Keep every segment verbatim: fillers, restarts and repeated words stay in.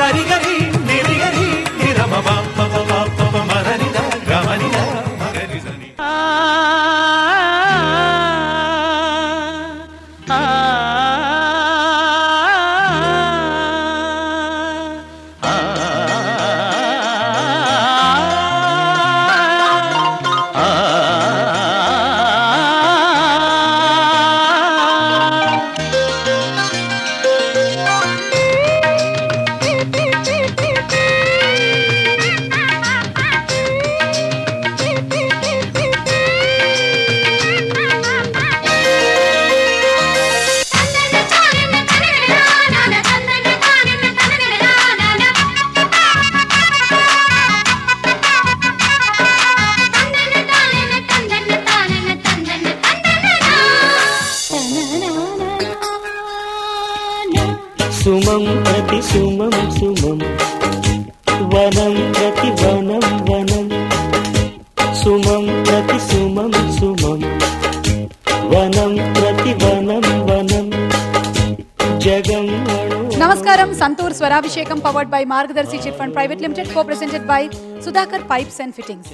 సరిగరి నిరిగరి నిరమ పాప పాప మరనిద గమనిద మగరిజని సుమం ప్రతి సుమం సుమం వనం ప్రతి వనం వనం సుమం ప్రతి సుమం సుమం వనం ప్రతి వనం వనం జగం. నమస్కారం. Santoor Swarabhishekam powered by Margadarsi chit fund private limited, co presented by Sudhakar pipes and fittings.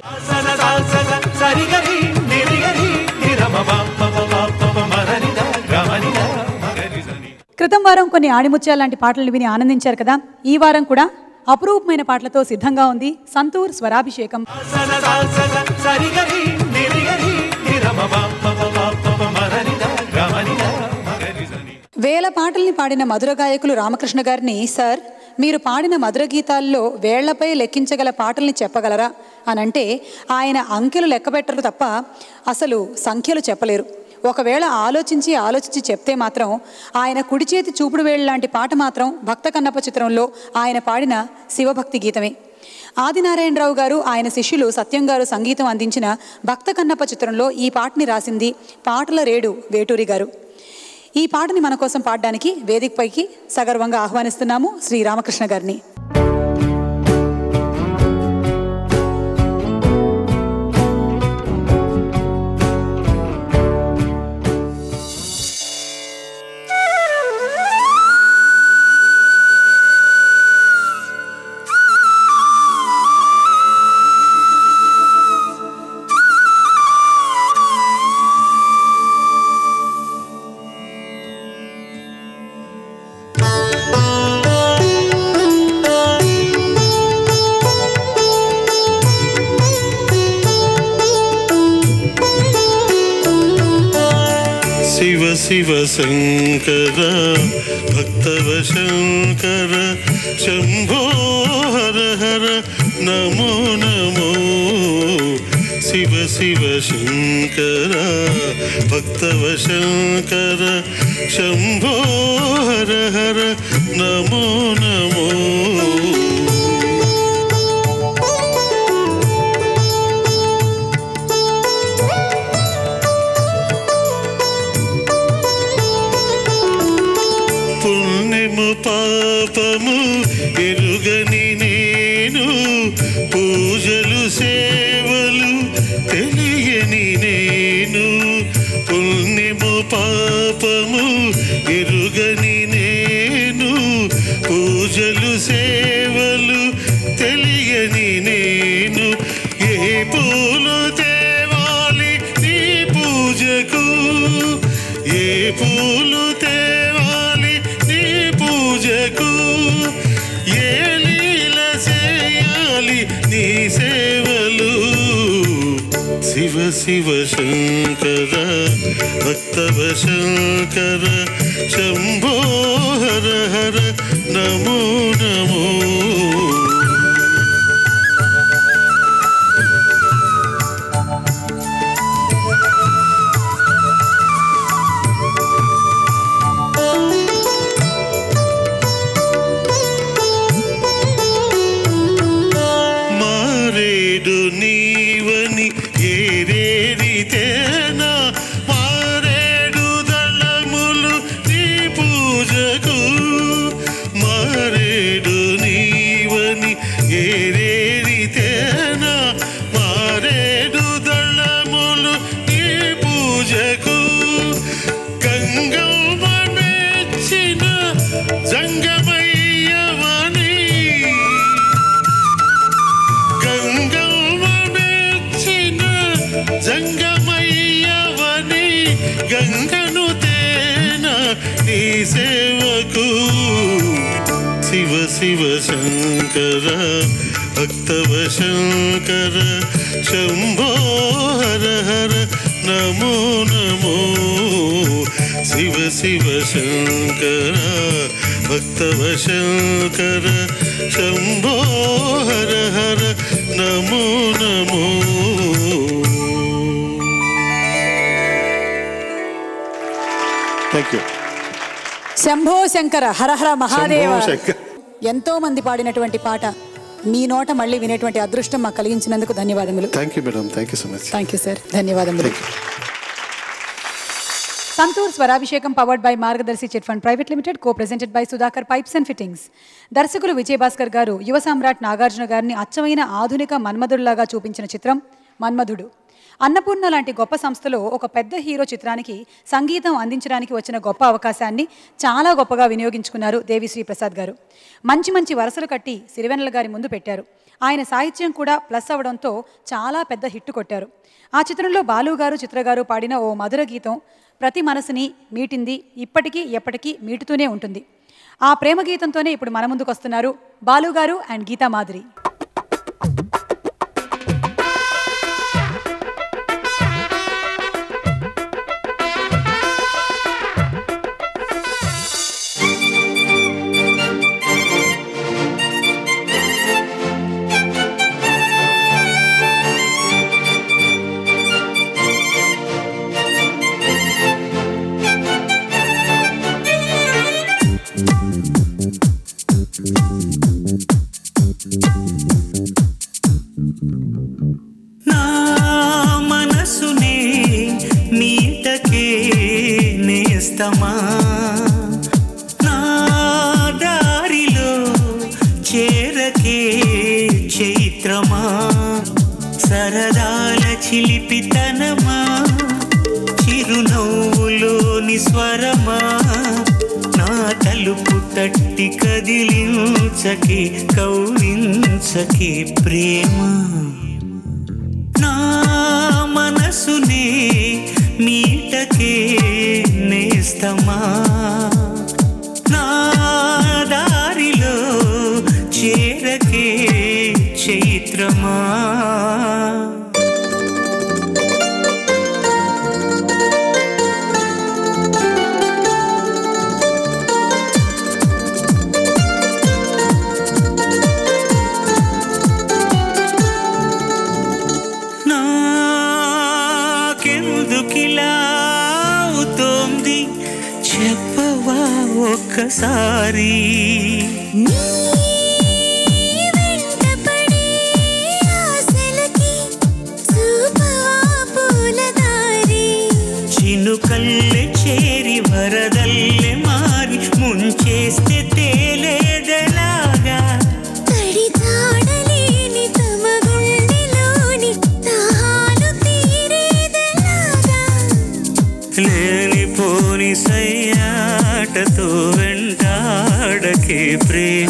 క్రితం వారం కొన్ని ఆణిముత్యాల లాంటి పాటలు విని ఆనందించారు కదా. ఈ వారం కూడా అపురూపమైన పాటలతో సిద్ధంగా ఉంది సంతూర్ స్వరాభిషేకం. వేల పాటల్ని పాడిన మధుర గాయకులు రామకృష్ణ గారిని, సార్ మీరు పాడిన మధుర గీతాల్లో వేళ్లపై లెక్కించగల పాటల్ని చెప్పగలరా అని అంటే ఆయన అంకెలు లెక్కబెట్టరు తప్ప అసలు సంఖ్యలు చెప్పలేరు. ఒకవేళ ఆలోచించి ఆలోచించి చెప్తే మాత్రం ఆయన కుడి చేతి చూపుడు వేళ్ళ లాంటి పాట మాత్రం భక్త కన్నప్ప చిత్రంలో ఆయన పాడిన శివభక్తి గీతమే. ఆదినారాయణరావు గారు ఆయన శిష్యులు సత్యం గారు సంగీతం అందించిన భక్త కన్నప్ప చిత్రంలో ఈ పాటని రాసింది పాటల రేడు వేటూరి గారు. ఈ పాటని మన కోసం పాడడానికి వేదికపైకి సగర్వంగా ఆహ్వానిస్తున్నాము శ్రీ రామకృష్ణ గారిని. శివ శివ శంకర భక్తవ శంకర శంభో హర హర నమో నమో. శివ శివ శంకర భక్తవ శంకర శంభో హర హర నమో నమో. పుణ్యము పాపము ఎరుగని నేను, పూజలు సేవలు తెలియని నేను. పుణ్యము పాపము ఎరుగని నేను, పూజలు సేవలు తెలియని నేను. ఏ పూలు తేవాలి నీ పూజకు, ఏ పూలు తేవాలి నీ పూజకు, ఏ లీల చేయాలి నీ సేవలు. శివ శివ శంకర భక్తవ శంకర శంభో హర హర నమో నమో. మారేడు నీవని ఏరేరితేనా, మారేడు దళములు నీ పూజకు. మారేడు నీ శివ శివ శంకర భక్తవ శంకర శంభో హర హర నమో నమో శివ శివ శంకర భక్తవ శంకర శంభో హర హర నమో నమో. Thank you. శంభో శంకర హరహర మహాదేవ. ఎంతో మంది పాడినటువంటి పాట మీ నోట మళ్ళీ వినేటువంటి అదృష్టం మాకు కలిగించినందుకు ధన్యవాదములు. Thank you madam. Thank you so much. Thank you sir. ధన్యవాదములు. Santoor Swarabhishekam powered by Margadarsi chit fund private limited, co presented by Sudhakar pipes and fittings. దర్శకులు విజయభాస్కర్ గారు యువ సామ్రాట్ నాగార్జున గారిని అచ్చమైన ఆధునిక మన్మధుడిలాగా చూపించిన చిత్రం మన్మధుడు. అన్నపూర్ణ లాంటి గొప్ప సంస్థలో ఒక పెద్ద హీరో చిత్రానికి సంగీతం అందించడానికి వచ్చిన గొప్ప అవకాశాన్ని చాలా గొప్పగా వినియోగించుకున్నారు దేవిశ్రీ ప్రసాద్ గారు. మంచి మంచి వరసలు కట్టి సిరివెన్నెల గారి ముందు పెట్టారు. ఆయన సాహిత్యం కూడా ప్లస్ అవడంతో చాలా పెద్ద హిట్ కొట్టారు. ఆ చిత్రంలో బాలు గారు చిత్ర గారు పాడిన ఓ మధుర గీతం ప్రతి మనసుని మీటింది, ఇప్పటికీ ఎప్పటికీ మీటుతూనే ఉంటుంది. ఆ ప్రేమ గీతంతోనే ఇప్పుడు మన ముందుకు వస్తున్నారు బాలు గారు అండ్ గీతా మాధురి. నా మనసునే మీటకే నేస్తమా, నా దారిలో చేరకే చైత్రమా, సరదాల చిలిపితనమా, చిరునవ్వులోని స్వరమా, నా తలుపు తట్టి కదిలించకే కౌలించకే ప్రేమ. నా మనసునే మీటకే నేస్తమా, నా దారిలో చేరకే చైత్రమా. చెప్పవా ఒక్కసారి చినుకల్లె చేరి వరదల్లె మారి ముంచేస్తే తేలేదెలాగా, లేనిపోని సయ్యాటతో వెంటాడకే ప్రేమ.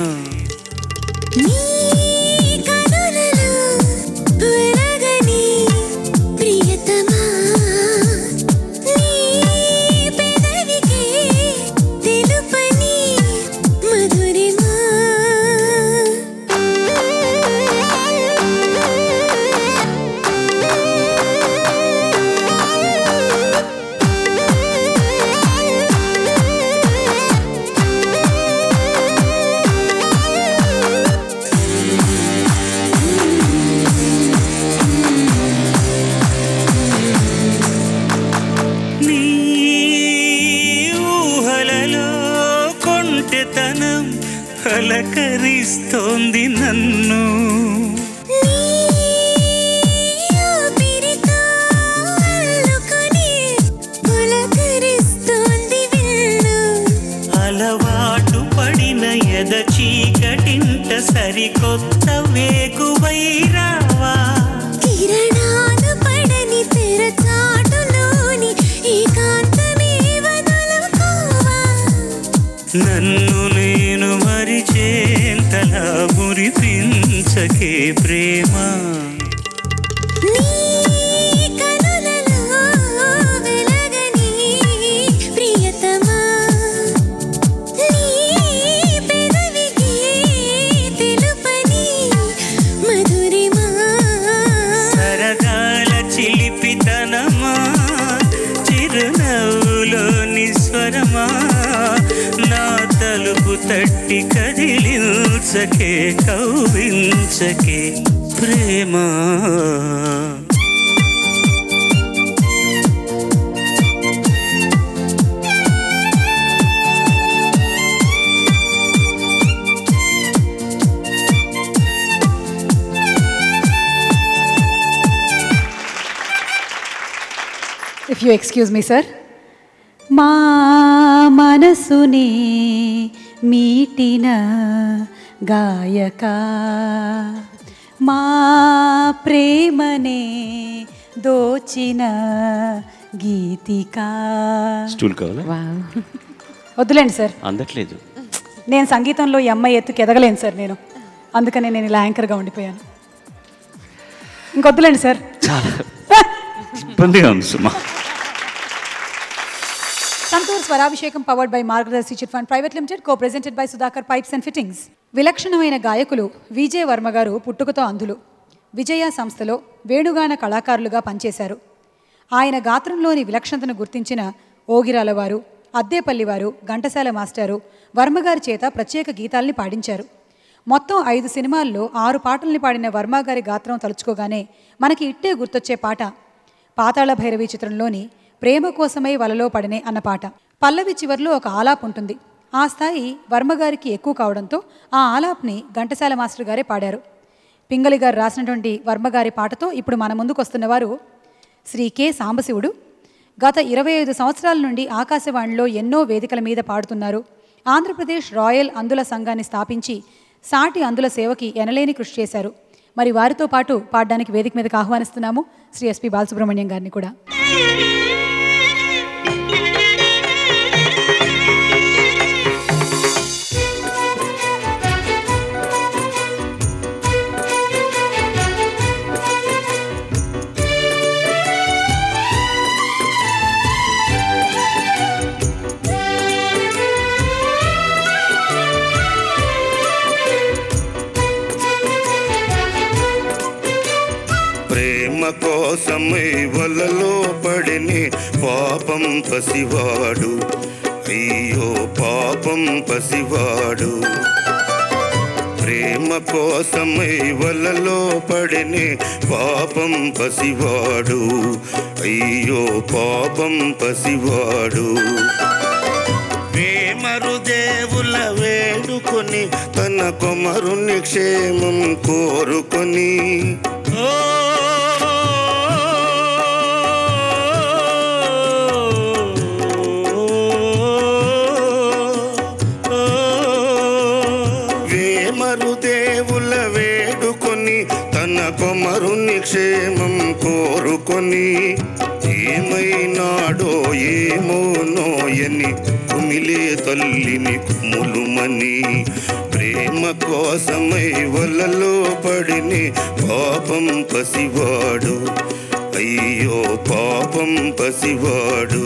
అలకరిస్తోంది నన్ను, అలవాటు పడిన ఎద చీకటింట సరికొత్త వేకువై రావా, కిరణాలు పడని తెరచాటులోని ఏకాంతమే వదులుకోవా, నన్ను నేను మరిచేంతలా మురిపించకే ప్రేమ. ప్రియతమా నీ పెదవి కట్టి కదిలించకే కవ్వించకే ప్రేమ. If you excuse me, sir. మా మనసునే మీటిన గాయక, మా ప్రేమనే దోచిన గీతిక. స్టూల్ కావాలా? వద్దులేండి సార్, అందట్లేదు. నేను సంగీతంలో ఈ అమ్మాయి ఎత్తుకు ఎదగలేను సార్ నేను, అందుకని నేను ఇలా యాంకర్గా ఉండిపోయాను. ఇంకొద్దులేండి సార్, చాలా ఇబ్బందిగా ఉంది సుమా. Santoor Swarabhishekam powered by Margadarsi chit fund private limited, co presented by Sudhakar pipes and fittings. విలక్షణమైన గాయకులు విజయ్ వర్మ గారు పుట్టుకతో అంధులు. విజయ సంస్థలో వేణుగాన కళాకారులుగా పనిచేశారు. ఆయన గాత్రంలోని విలక్షణతను గుర్తించిన ఓగిరాల వారు, అద్దేపల్లి వారు, ఘంటసాల మాస్టారు వర్మగారి చేత ప్రత్యేక గీతాల్ని పాడించారు. మొత్తం ఐదు సినిమాల్లో ఆరు పాటల్ని పాడిన వర్మగారి గాత్రం తలుచుకోగానే మనకి ఇట్టే గుర్తొచ్చే పాట పాతాళ భైరవి చిత్రంలోని ప్రేమ కోసమై వలలో పడినే అన్న పాట. పల్లవి చివర్లో ఒక ఆలాప్ ఉంటుంది. ఆ స్థాయి వర్మగారికి ఎక్కువ కావడంతో ఆ ఆలాప్ని ఘంటసాల మాస్టర్ గారే పాడారు. పింగళి గారు రాసినటువంటి వర్మగారి పాటతో ఇప్పుడు మన ముందుకు వస్తున్న వారు శ్రీ కె సాంబశివుడు. గత ఇరవై ఐదు సంవత్సరాల నుండి ఆకాశవాణిలో ఎన్నో వేదికల మీద పాడుతున్నారు. ఆంధ్రప్రదేశ్ రాయల్ అందుల సంఘాన్ని స్థాపించి సాటి అందుల సేవకి ఎనలేని కృషి చేశారు. మరి వారితో పాటు పాడడానికి వేదిక మీదకి ఆహ్వానిస్తున్నాము శ్రీ ఎస్పి బాలసుబ్రహ్మణ్యం గారిని కూడా. ప్రేమ కోసమై వలలో పడిని పాపం పసివాడు, అయ్యో పాపం పసివాడు. ప్రేమ కోసమై వలలో పడిని పాపం పసివాడు, అయ్యో పాపం పసివాడు. వేమరు దేవుల వేడుకొని తన కొమరుని క్షేమం కోరుకొని వేమరు దేవుల వేడుకొని తన కొమరుని క్షేమం కోరుకొని ఏమైనాడో ఏమోనోయని కుమిలే తల్లిని కుములుమని ప్రేమ కోసమై వలలో పడిని పాపం పసివాడు, అయ్యో పాపం పసివాడు.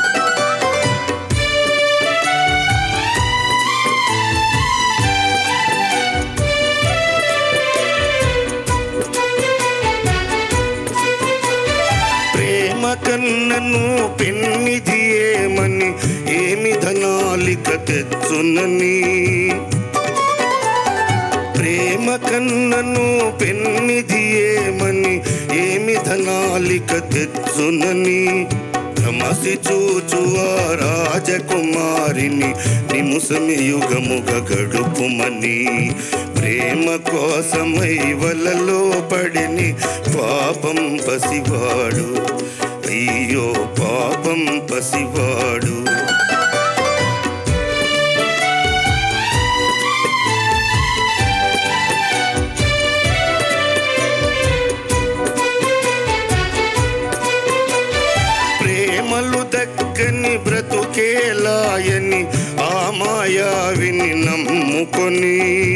ప్రేమ కన్నను పెన్నిది ఏమని ఏమి ధనాలిక తెచ్చునని, ప్రేమ కన్నను పెన్నిది ఏమని ఏమి ధనాలిక తెచ్చునని రమసి చూచు ఆ రాజకుమారిని నిముసమి యుగముగ గడుపుమని ప్రేమ కోసమై వలలో పడిని పాపం పసివాడు, అయ్యో పాపం పసివాడు. ప్రేమలు దక్కని బ్రతుకేలాయని ఆ మాయావిని నమ్ముకొని,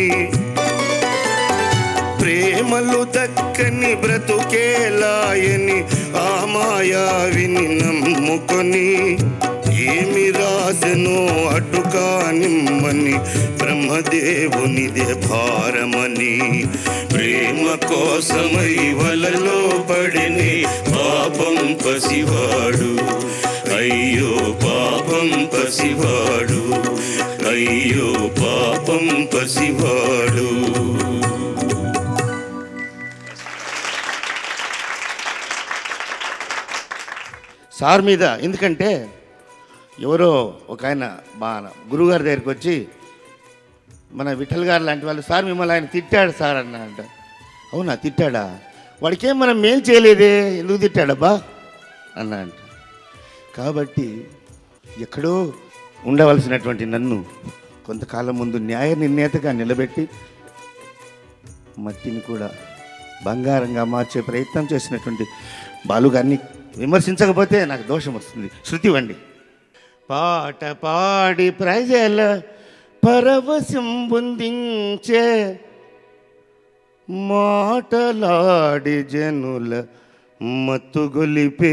ప్రేమలు దక్కని బ్రతుకేలాయని ఆ మాయావిని నమ్ముకొని ఏమి రాసెనో అటుకా నిమ్మని బ్రహ్మదేవునిదే భారమని ప్రేమ కోసమై వలలో పడిని పాపం పసివాడు, అయ్యో పాపం పసివాడు, అయ్యో పాపం పసివాడు. సార్ మీద ఎందుకంటే ఎవరో ఒక ఆయన మా గురువుగారి దగ్గరికి వచ్చి మన విఠల్ గారు లాంటి వాళ్ళు, సార్ మిమ్మల్ని ఆయన తిట్టాడు సార్ అన్న అంట. అవునా తిట్టాడా? వాడికేం మనం మేలు చేయలేదే, ఎందుకు తిట్టాడబ్బా అన్న అంట. కాబట్టి ఎక్కడో ఉండవలసినటువంటి నన్ను కొంతకాలం ముందు న్యాయ నిర్ణేతగా నిలబెట్టి మట్టిని కూడా బంగారంగా మార్చే ప్రయత్నం చేసినటువంటి బాలుగారిని విమర్శించకపోతే నాకు దోషం వస్తుంది. శృతి వండి. పాట పాడి ప్రజల పరవశం పొందించే, మాటలాడి జనుల మత్తుగొలిపే,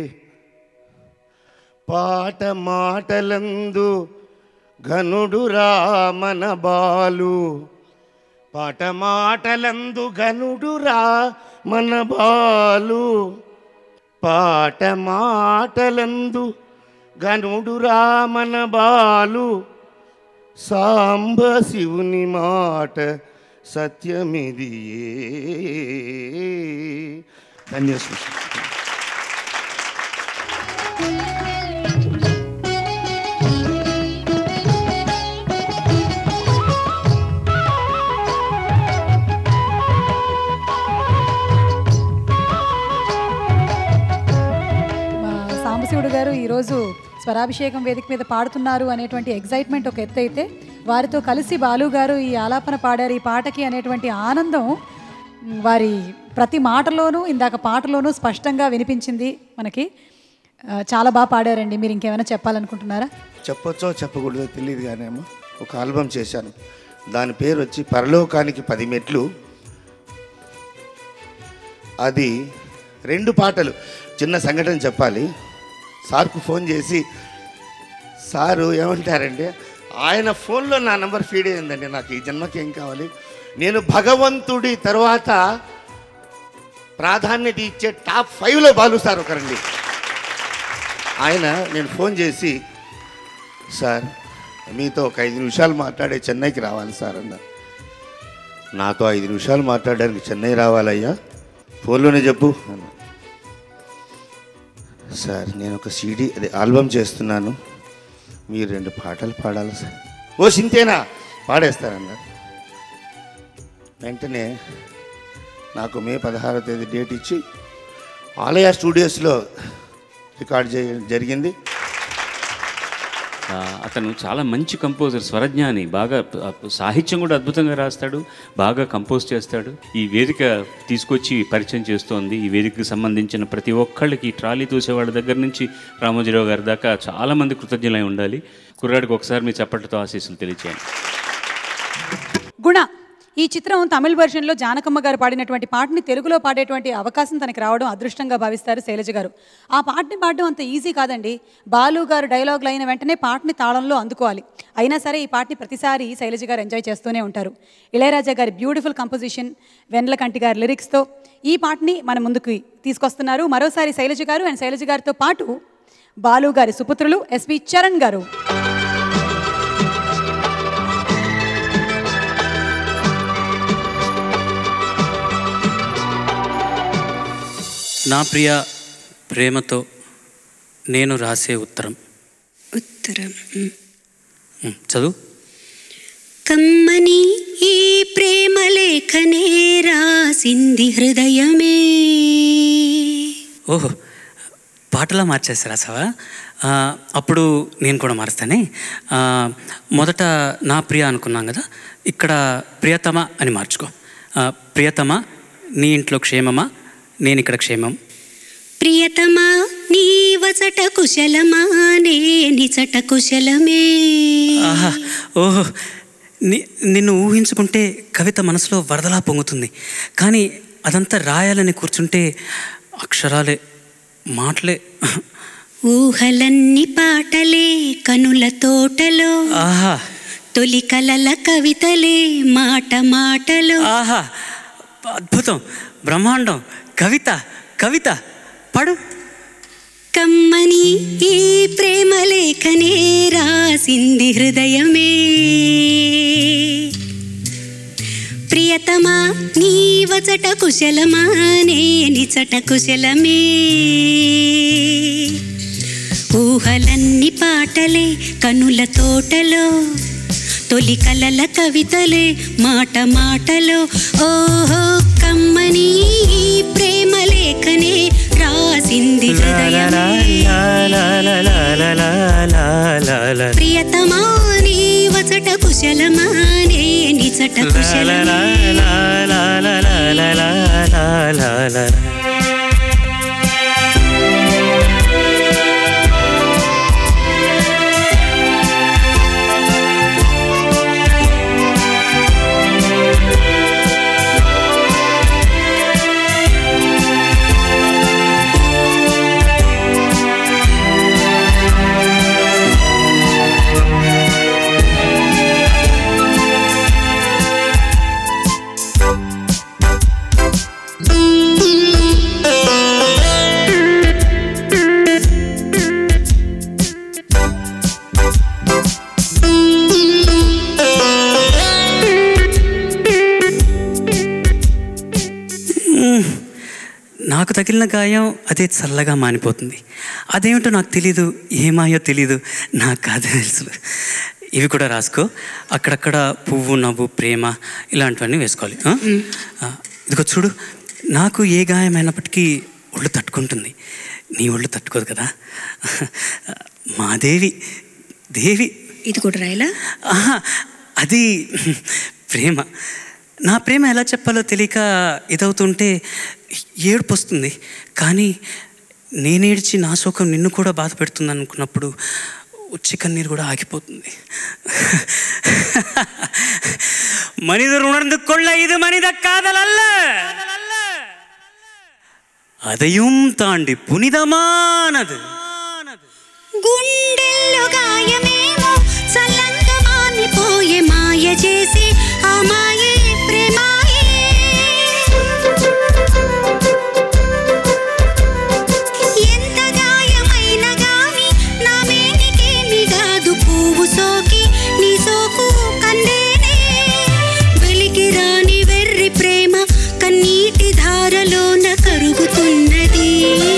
పాట మాటలందు ఘనుడు రామన బాలు, పాట మాటలందు ఘనుడు రామన బాలు, పాట మాటలందు ఘనుడు రామన బాలు, సాంబ శివుని మాట సత్యమిది. ధన్యవాదాలు. సాంబశివుడు గారు ఈరోజు స్వరాభిషేకం వేదిక మీద పాడుతున్నారు అనేటువంటి ఎగ్జైట్మెంట్ ఒక ఎత్తు అయితే, వారితో కలిసి బాలు గారు ఈ ఆలాపన పాడారు ఈ పాటకి అనేటువంటి ఆనందం వారి ప్రతి మాటలోనూ ఇందాక పాటలోనూ స్పష్టంగా వినిపించింది మనకి. చాలా బాగా పాడారండి. మీరు ఇంకేమైనా చెప్పాలనుకుంటున్నారా? చెప్పొచ్చో చెప్పకూడదో తెలియదు కానీ అమ్మ, ఒక ఆల్బమ్ చేశాను, దాని పేరు వచ్చి పరలోకానికి పది మెట్లు. అది రెండు పాటలు. చిన్న సంఘటన చెప్పాలి. సార్కు ఫోన్ చేసి, సారు ఏమంటారంటే, ఆయన ఫోన్లో నా నెంబర్ ఫీడ్ అయిందండి, నాకు ఈ జన్మకి ఏం కావాలి, నేను భగవంతుడి తర్వాత ప్రాధాన్యత ఇచ్చే టాప్ ఫైవ్లో బాలు సార్ ఒకరండి. ఆయన నేను ఫోన్ చేసి, సార్ మీతో ఒక ఐదు నిమిషాలు మాట్లాడే చెన్నైకి రావాలి సార్ అన్న. నాతో ఐదు నిమిషాలు మాట్లాడడానికి చెన్నై రావాలయ్యా, ఫోన్లోనే చెప్పు అన్న. సార్ నేను ఒక సీడీ అదే ఆల్బమ్ చేస్తున్నాను, మీరు రెండు పాటలు పాడాలి సార్. ఓ సింతేనా, పాడేస్తారన్నారు. వెంటనే నాకు మే పదహారో తేదీ డేట్ ఇచ్చి ఆలయ స్టూడియోస్లో రికార్డ్ చే జరిగింది. అతను చాలా మంచి కంపోజర్, స్వరజ్ఞాని, బాగా సాహిత్యం కూడా అద్భుతంగా రాస్తాడు, బాగా కంపోజ్ చేస్తాడు. ఈ వేదిక తీసుకొచ్చి పరిచయం చేస్తోంది. ఈ వేదికకు సంబంధించిన ప్రతి ఒక్కళ్ళకి, ట్రాలీ తోసేవాళ్ళ దగ్గర నుంచి రామోజీరావు గారి దాకా చాలామంది కృతజ్ఞులై ఉండాలి. కుర్రాడికి ఒకసారి మీ చప్పట్లతో ఆశీస్సులు తెలియచేయండి. గుణ ఈ చిత్రం తమిళ వెర్షన్లో జానకమ్మ గారు పాడినటువంటి పాటని తెలుగులో పాడేటువంటి అవకాశం తనకి రావడం అదృష్టంగా భావిస్తారు శైలజ గారు. ఆ పాటని పాడడం అంత ఈజీ కాదండి. బాలు గారు డైలాగులు అయిన వెంటనే పాటని తాళంలో అందుకోవాలి. అయినా సరే ఈ పాటని ప్రతిసారి శైలజ గారు ఎంజాయ్ చేస్తూనే ఉంటారు. ఇళయరాజా గారి బ్యూటిఫుల్ కంపోజిషన్, వెన్నెలకంటి గారి లిరిక్స్తో ఈ పాటని మన ముందుకు తీసుకొస్తున్నారు మరోసారి శైలజ గారు. అండ్ శైలజ గారితో పాటు బాలు గారి సుపుత్రులు ఎస్పి చరణ్ గారు. నా ప్రియ ప్రేమతో నేను రాసే ఉత్తరం. ఉత్తరం చదువు. కమ్మని ఈ ప్రేమ లేఖనే రాసింది హృదయమే. ఓహో, పాటలా మార్చేసి రాసావా? అప్పుడు నేను కూడా మారుస్తానే. మొదట నా ప్రియ అనుకున్నాం కదా, ఇక్కడ ప్రియతమ అని మార్చుకో. ప్రియతమ, నీ ఇంట్లో క్షేమమా? నేను ఇక్కడ క్షేమం. ప్రియతమా నీ వచట కుశలమా? నేనిచట కుశలమే. ఆహా, ఓహో, ని నిన్ను ఊహించుకుంటే కవిత మనసులో వరదలా పొంగుతుంది. కానీ అదంతా రాయాలని కూర్చుంటే అక్షరాలే, మాటలే. ఊహలన్నీ పాటలే కనుల తోటలో. ఆహా, తొలి కలల కవితలే మాట మాటలో. ఆహా, అద్భుతం, బ్రహ్మాండం. కవిత, కవిత పాడు. కమ్మ కమ్మని ఈ ప్రేమ లేఖనే రాసింది హృదయమే. ప్రియతమా నీ వచట కుశలమా నే నిచట కుశలమే. ఊహలన్ని పాటలే కనుల తోటలో, తొలి కలల కవితలే మాట మాటలో. ఓహో కమ్మని ఈ ప్రేమ లేఖనే రాసింది హృదయమే. ప్రియతమా నీ వచట కుశలమా నే నిచట కుశలమే. నాకు తగిలిన గాయం అదే చల్లగా మానిపోతుంది. అదేమిటో నాకు తెలీదు, ఏమాయో తెలీదు, నాకు కాదే తెలుసు. ఇవి కూడా రాసుకో. అక్కడక్కడ పువ్వు నవ్వు ప్రేమ ఇలాంటివన్నీ వేసుకోవాలి. ఇదిగో చూడు, నాకు ఏ గాయమైనప్పటికీ ఒళ్ళు తట్టుకుంటుంది, నీ ఒళ్ళు తట్టుకోదు కదా. మా దేవి దేవి ఇది కూడా రాయలా? అది ప్రేమ. నా ప్రేమ ఎలా చెప్పాలో తెలియక ఇదవుతుంటే ఏడుపు వస్తుంది. కానీ నేనేడ్చి నా శోకం నిన్ను కూడా బాధ పెడుతుంది అనుకున్నప్పుడు ఉచ్చి కన్నీరు కూడా ఆగిపోతుంది. మనిదర్ ఉణర్ந்துకొళ్ళ ఇది మనిద కాదలల్ల, అదయం తాండి పునిదమానదు. గుండెల్లో గాయమేమో చల్లంగా మానిపోయే మాయ చేసి ఆ మాయే ప్రేమాయే. ఎంత గాయమైన గాని నా మేనికేమి కాదు, పువ్వు సోకి నీ సోకు కందేనే. వెలికి రాని వెర్రి ప్రేమ కన్నీటి ధారలోన కరుగుతున్నది.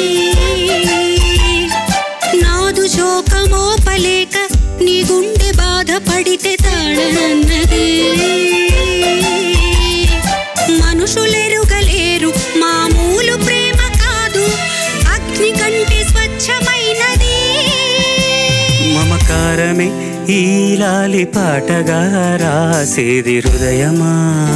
నాదు శోకమోపలేక నీ గుండె బాధపడితే తాళనన్నది. మనుషులెరుగలేరు మామూలు ప్రేమ కాదు, అగ్ని కంటే స్వచ్ఛమైనది. మమకారమే ఈ లాలి పాటగా రాసేది హృదయమా.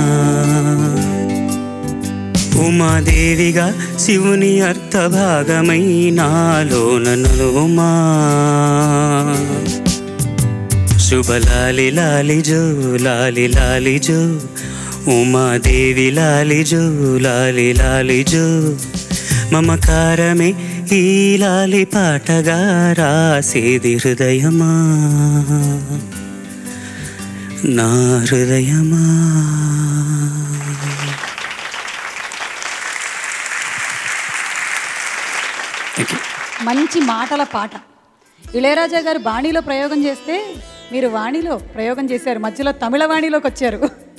ఉమాదేవిగా శివుని అర్థభాగమై నాలోన నులువుమా. శుభలాలి లాలి జో లాలి లాలి జో, ఉమాదేవి లాలి జో లాలి లాలి జో. మమకారమే ఈ లాలి పాటగా రాసేది హృదయమా, నా హృదయమా. మంచి మాటల పాట. ఇళయరాజా గారు బాణీలో ప్రయోగం చేస్తే మీరు వాణిలో ప్రయోగం చేశారు, మధ్యలో తమిళ వాణిలోకి వచ్చారు.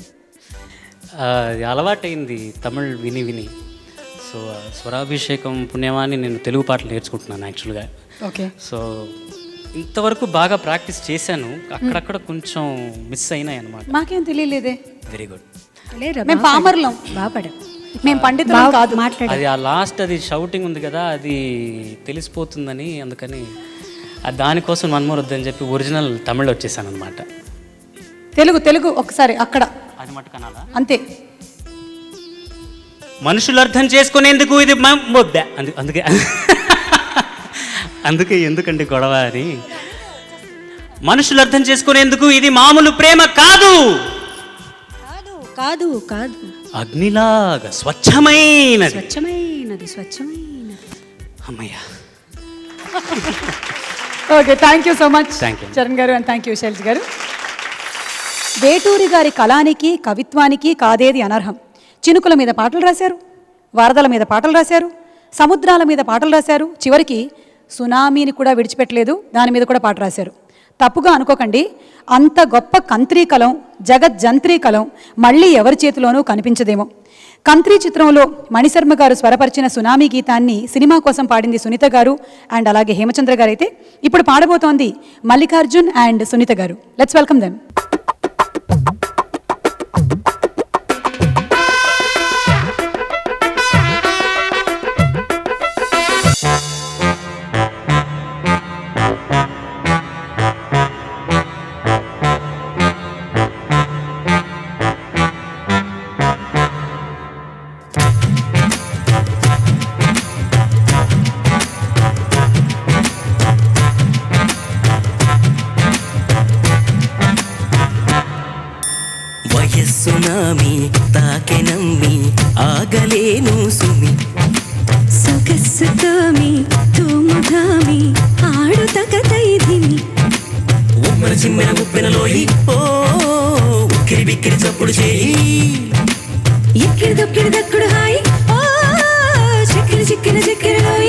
అలవాటైంది తమిళ్ విని విని. సో స్వరాభిషేకం పుణ్యమాన్ని నేను తెలుగు పాటలు నేర్చుకుంటున్నాను యాక్చువల్గా. ఓకే. సో ఇంతవరకు బాగా ప్రాక్టీస్ చేశాను, అక్కడక్కడ కొంచెం మిస్ అయినాయి అన్నమాట. మాకేం తెలియలేదే. Very good. మేము పామర్లం, బాపడ మేము పండితులు కాదు. మాట్లాడు. అది ఆ లాస్ట్ అది షౌటింగ్ ఉంది కదా, అది తెలిసిపోతుందని అందుకని దానికోసం మన్మోర్ వద్దని చెప్పి ఒరిజినల్ తమిళ్ వచ్చేసాను అనమాట. తెలుగు తెలుగు ఒకసారి అక్కడ అది మటు కనాలా అంతే. మనుషులు అర్థం చేసుకునేందుకు ఇది వద్దా, అందుకే అందుకే ఎందుకండి గొడవ అని. మనుషులు అర్థం చేసుకునేందుకు ఇది మామూలు ప్రేమ కాదు, కాదు కాదు కాదు అగ్నిలాగా స్వచ్ఛమైనది స్వచ్ఛమైనది స్వచ్ఛమైనది. అమ్మయ్యా. Okay, thank you so much Thank you. Charan గారు అండ్ థ్యాంక్ యూ శైలజ్ గారు. వేటూరి గారి కళానికి కవిత్వానికి కాదేది అనర్హం. చినుకుల మీద పాటలు రాశారు, వరదల మీద పాటలు రాశారు, సముద్రాల మీద పాటలు రాశారు, చివరికి సునామీని కూడా విడిచిపెట్టలేదు, దాని మీద కూడా పాట రాశారు. తప్పుగా అనుకోకండి, అంత గొప్ప కంత్రీ కలం, జగజ్జంత్రీ కలం మళ్ళీ ఎవరి చేతిలోనూ కనిపించదేమో. కంత్రీ చిత్రంలో మణిశర్మ గారు స్వరపరిచిన సునామీ గీతాన్ని సినిమా కోసం పాడింది సునీత గారు అండ్ అలాగే హేమచంద్ర గారు అయితే ఇప్పుడు పాడబోతోంది మల్లికార్జున్ అండ్ సునీత గారు. Let's welcome them. సునామీ తాకెనమ్మి ఆగలేను సుమి సొగసుతోమి తూముధామి ఆడుతకతైదిని ఉమ్మల చిమ్మెన ఉప్పెనలోయి ఓ ఉక్కిరి బిక్కిరి చప్పుడు చేయి ఎక్కిరి దొక్కిరి దక్కుడు హాయి ఓ చిక్కిరి చిక్కిరి చిక్కిరిలోయి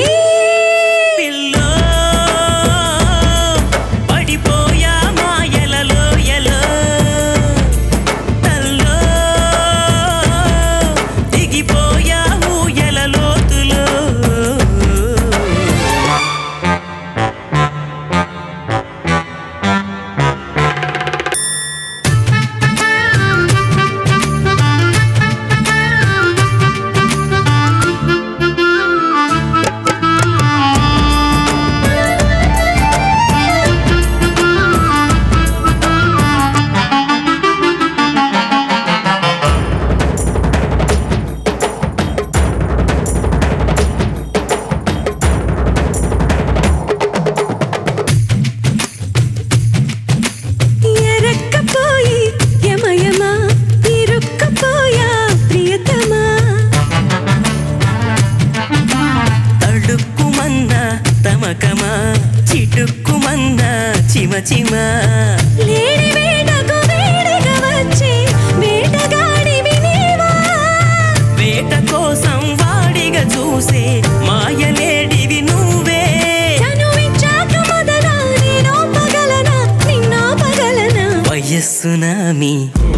సునామీ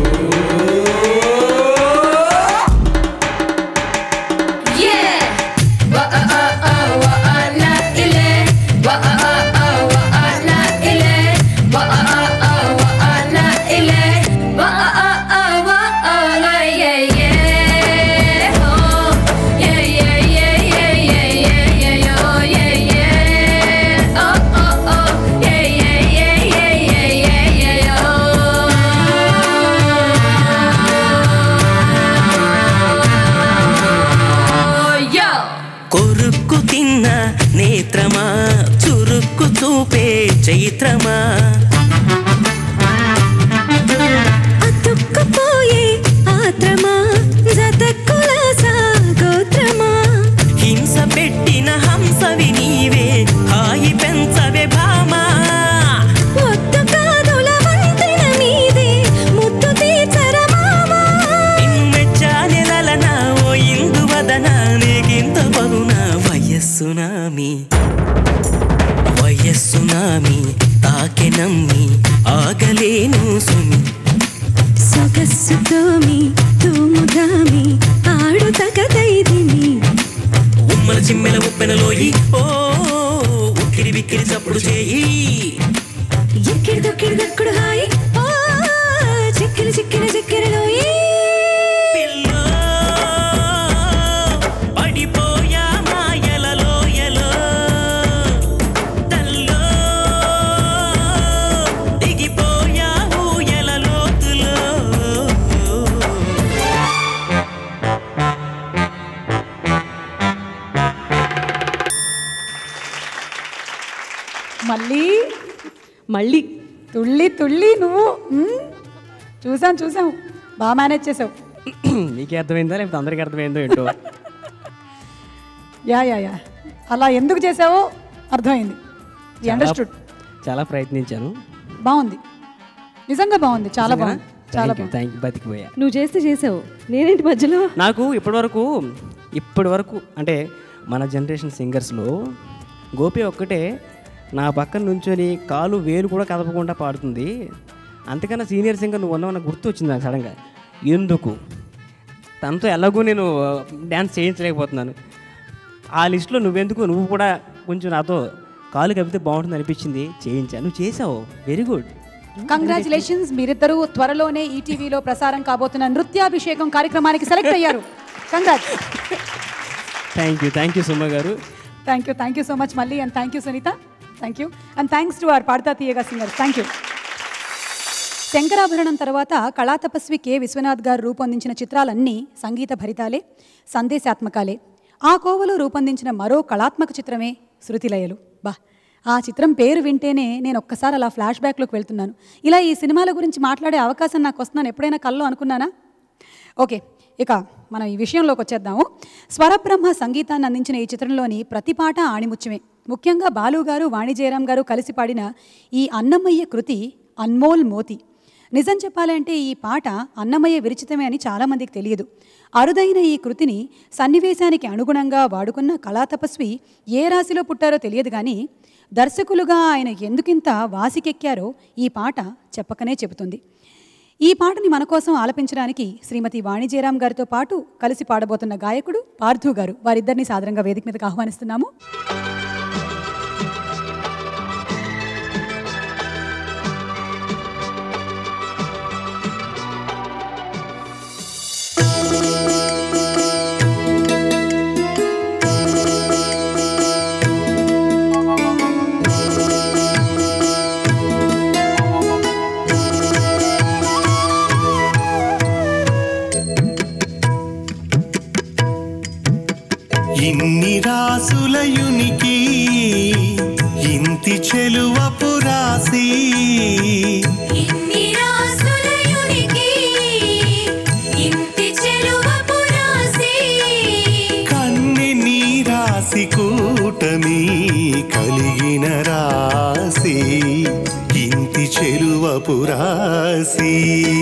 నేత్రమా చురుక్కు చూపే చైత్రమా అతుక్కుపోయే ఆత్రమా జతకులాసా గోత్రమా హింస పెట్టిన హంసవి నీవే హాయి పెంచవే భామా ఒత్తు కాదుల వంతెన మీదే ముత్తు తీర్చరమామా నిన్ను మెచ్చానెలనా ఓ ఇందువదనా నీకింత పగునా వయస్సునామీ వయస్సునామీ తాకెనమ్మి ఆగలేను సుమి సొగసుతోమి తూముధామి ఆడుతకతైదిని ఉమ్మల చిమ్మెల ఉప్పెనలోయి ఓ ఉక్కిరి బిక్కిరి చప్పుడు చేయి ఎక్కిరి దొక్కిరి దక్కుడు హాయి ఓ చిక్కిరి చిక్కిరి చిక్కిరిలోయి మళ్ళీ మళ్ళీ తుళ్ళి తుళ్ళి నువ్వు చూసాం చూసాం బాగా మేనేజ్ చేసావు. నీకే అర్థమైందా లేకపోతే అందరికీ అర్థమైందో ఏంటో. యా యా యా అలా ఎందుకు చేసావో అర్థమైంది. అండర్స్టూడ్. చాలా ప్రయత్నించాను, బాగుంది, నిజంగా బాగుంది, చాలా బాగుంది, చాలా థ్యాంక్ యూ. బతికిపోయా. నువ్వు చేస్తే చేసావు, నేనేంటి మధ్యలో. నాకు ఇప్పటివరకు ఇప్పటి వరకు అంటే మన జనరేషన్ సింగర్స్లో గోపి ఒక్కటే నా పక్కన నుంచొని కాలు వేలు కూడా కదపకుండా పాడుతుంది. అంతకన్నా సీనియర్ సింగర్ నువ్వు ఉన్నావు నాకు గుర్తు వచ్చింది నాకు సడన్గా. ఎందుకు తనతో ఎలాగో నేను డ్యాన్స్ చేయించలేకపోతున్నాను, ఆ లిస్టులో నువ్వెందుకు, నువ్వు కూడా కొంచెం నాతో కాలు కవితే బాగుంటుంది అనిపించింది, చేయించా. నువ్వు చేసావు, వెరీ గుడ్. కంగ్రాచులేషన్స్, మీరిద్దరూ త్వరలోనే ఈటీవీలో ప్రసారం కాబోతున్న నృత్యాభిషేకం కార్యక్రమానికి సెలెక్ట్ అయ్యారు. Congrats. Thank you thank you Suma గారు. Thank you thank you so much మళ్ళీ. And thank you Sunitha. Thank you and thanks to our Paadutha Theeyaga singers. Thank you. Shankarabharanam తర్వాత కళాతపస్వి కె విశ్వనాథ్ గారు రూపొందించిన చిత్రాలన్నీ సంగీత భరితాలే, సందేశాత్మకాలే. ఆ కోవలో రూపొందించిన మరో కళాత్మక చిత్రమే శృతిలయలు. బా, ఆ చిత్రం పేరు వింటేనే నేను ఒక్కసారి అలా ఫ్లాష్ బ్యాక్లోకి వెళ్తున్నాను. ఇలా ఈ సినిమాల గురించి మాట్లాడే అవకాశం నాకు వస్తున్నాను ఎప్పుడైనా కల్లో అనుకున్నానా? ఓకే, ఇక మనం ఈ విషయంలోకి వచ్చేద్దాము. స్వరబ్రహ్మ సంగీతాన్ని అందించిన ఈ చిత్రంలోని ప్రతి పాట ఆణిముత్యమే. ముఖ్యంగా బాలు గారు, వాణి జయరాం గారు కలిసి పాడిన ఈ అన్నమయ్య కృతి అన్మోల్ మోతి. నిజం చెప్పాలంటే ఈ పాట అన్నమయ్య విరచితమే అని చాలామందికి తెలియదు. అరుదైన ఈ కృతిని సన్నివేశానికి అనుగుణంగా వాడుకున్న కళాతపస్వి ఏ రాశిలో పుట్టారో తెలియదు, కానీ దర్శకులుగా ఆయన ఎందుకింత వాసికెక్కారో ఈ పాట చెప్పకనే చెబుతుంది. ఈ పాటని మన కోసం ఆలపించడానికి శ్రీమతి వాణి జయరాం గారితో పాటు కలిసి పాడబోతున్న గాయకుడు పార్థు గారు, వారిద్దరిని సాదరంగా వేదిక మీదకి ఆహ్వానిస్తున్నాము. ఇన్ని రాసులయునికి ఇంతి చెలువపు రాసి, ఇన్ని రాసులయునికి ఇంతి చెలువపు రాసి, కన్నె నీ రాసి కూటమి కలిగిన రాసి, ఇంతి చెలువపు రాసి.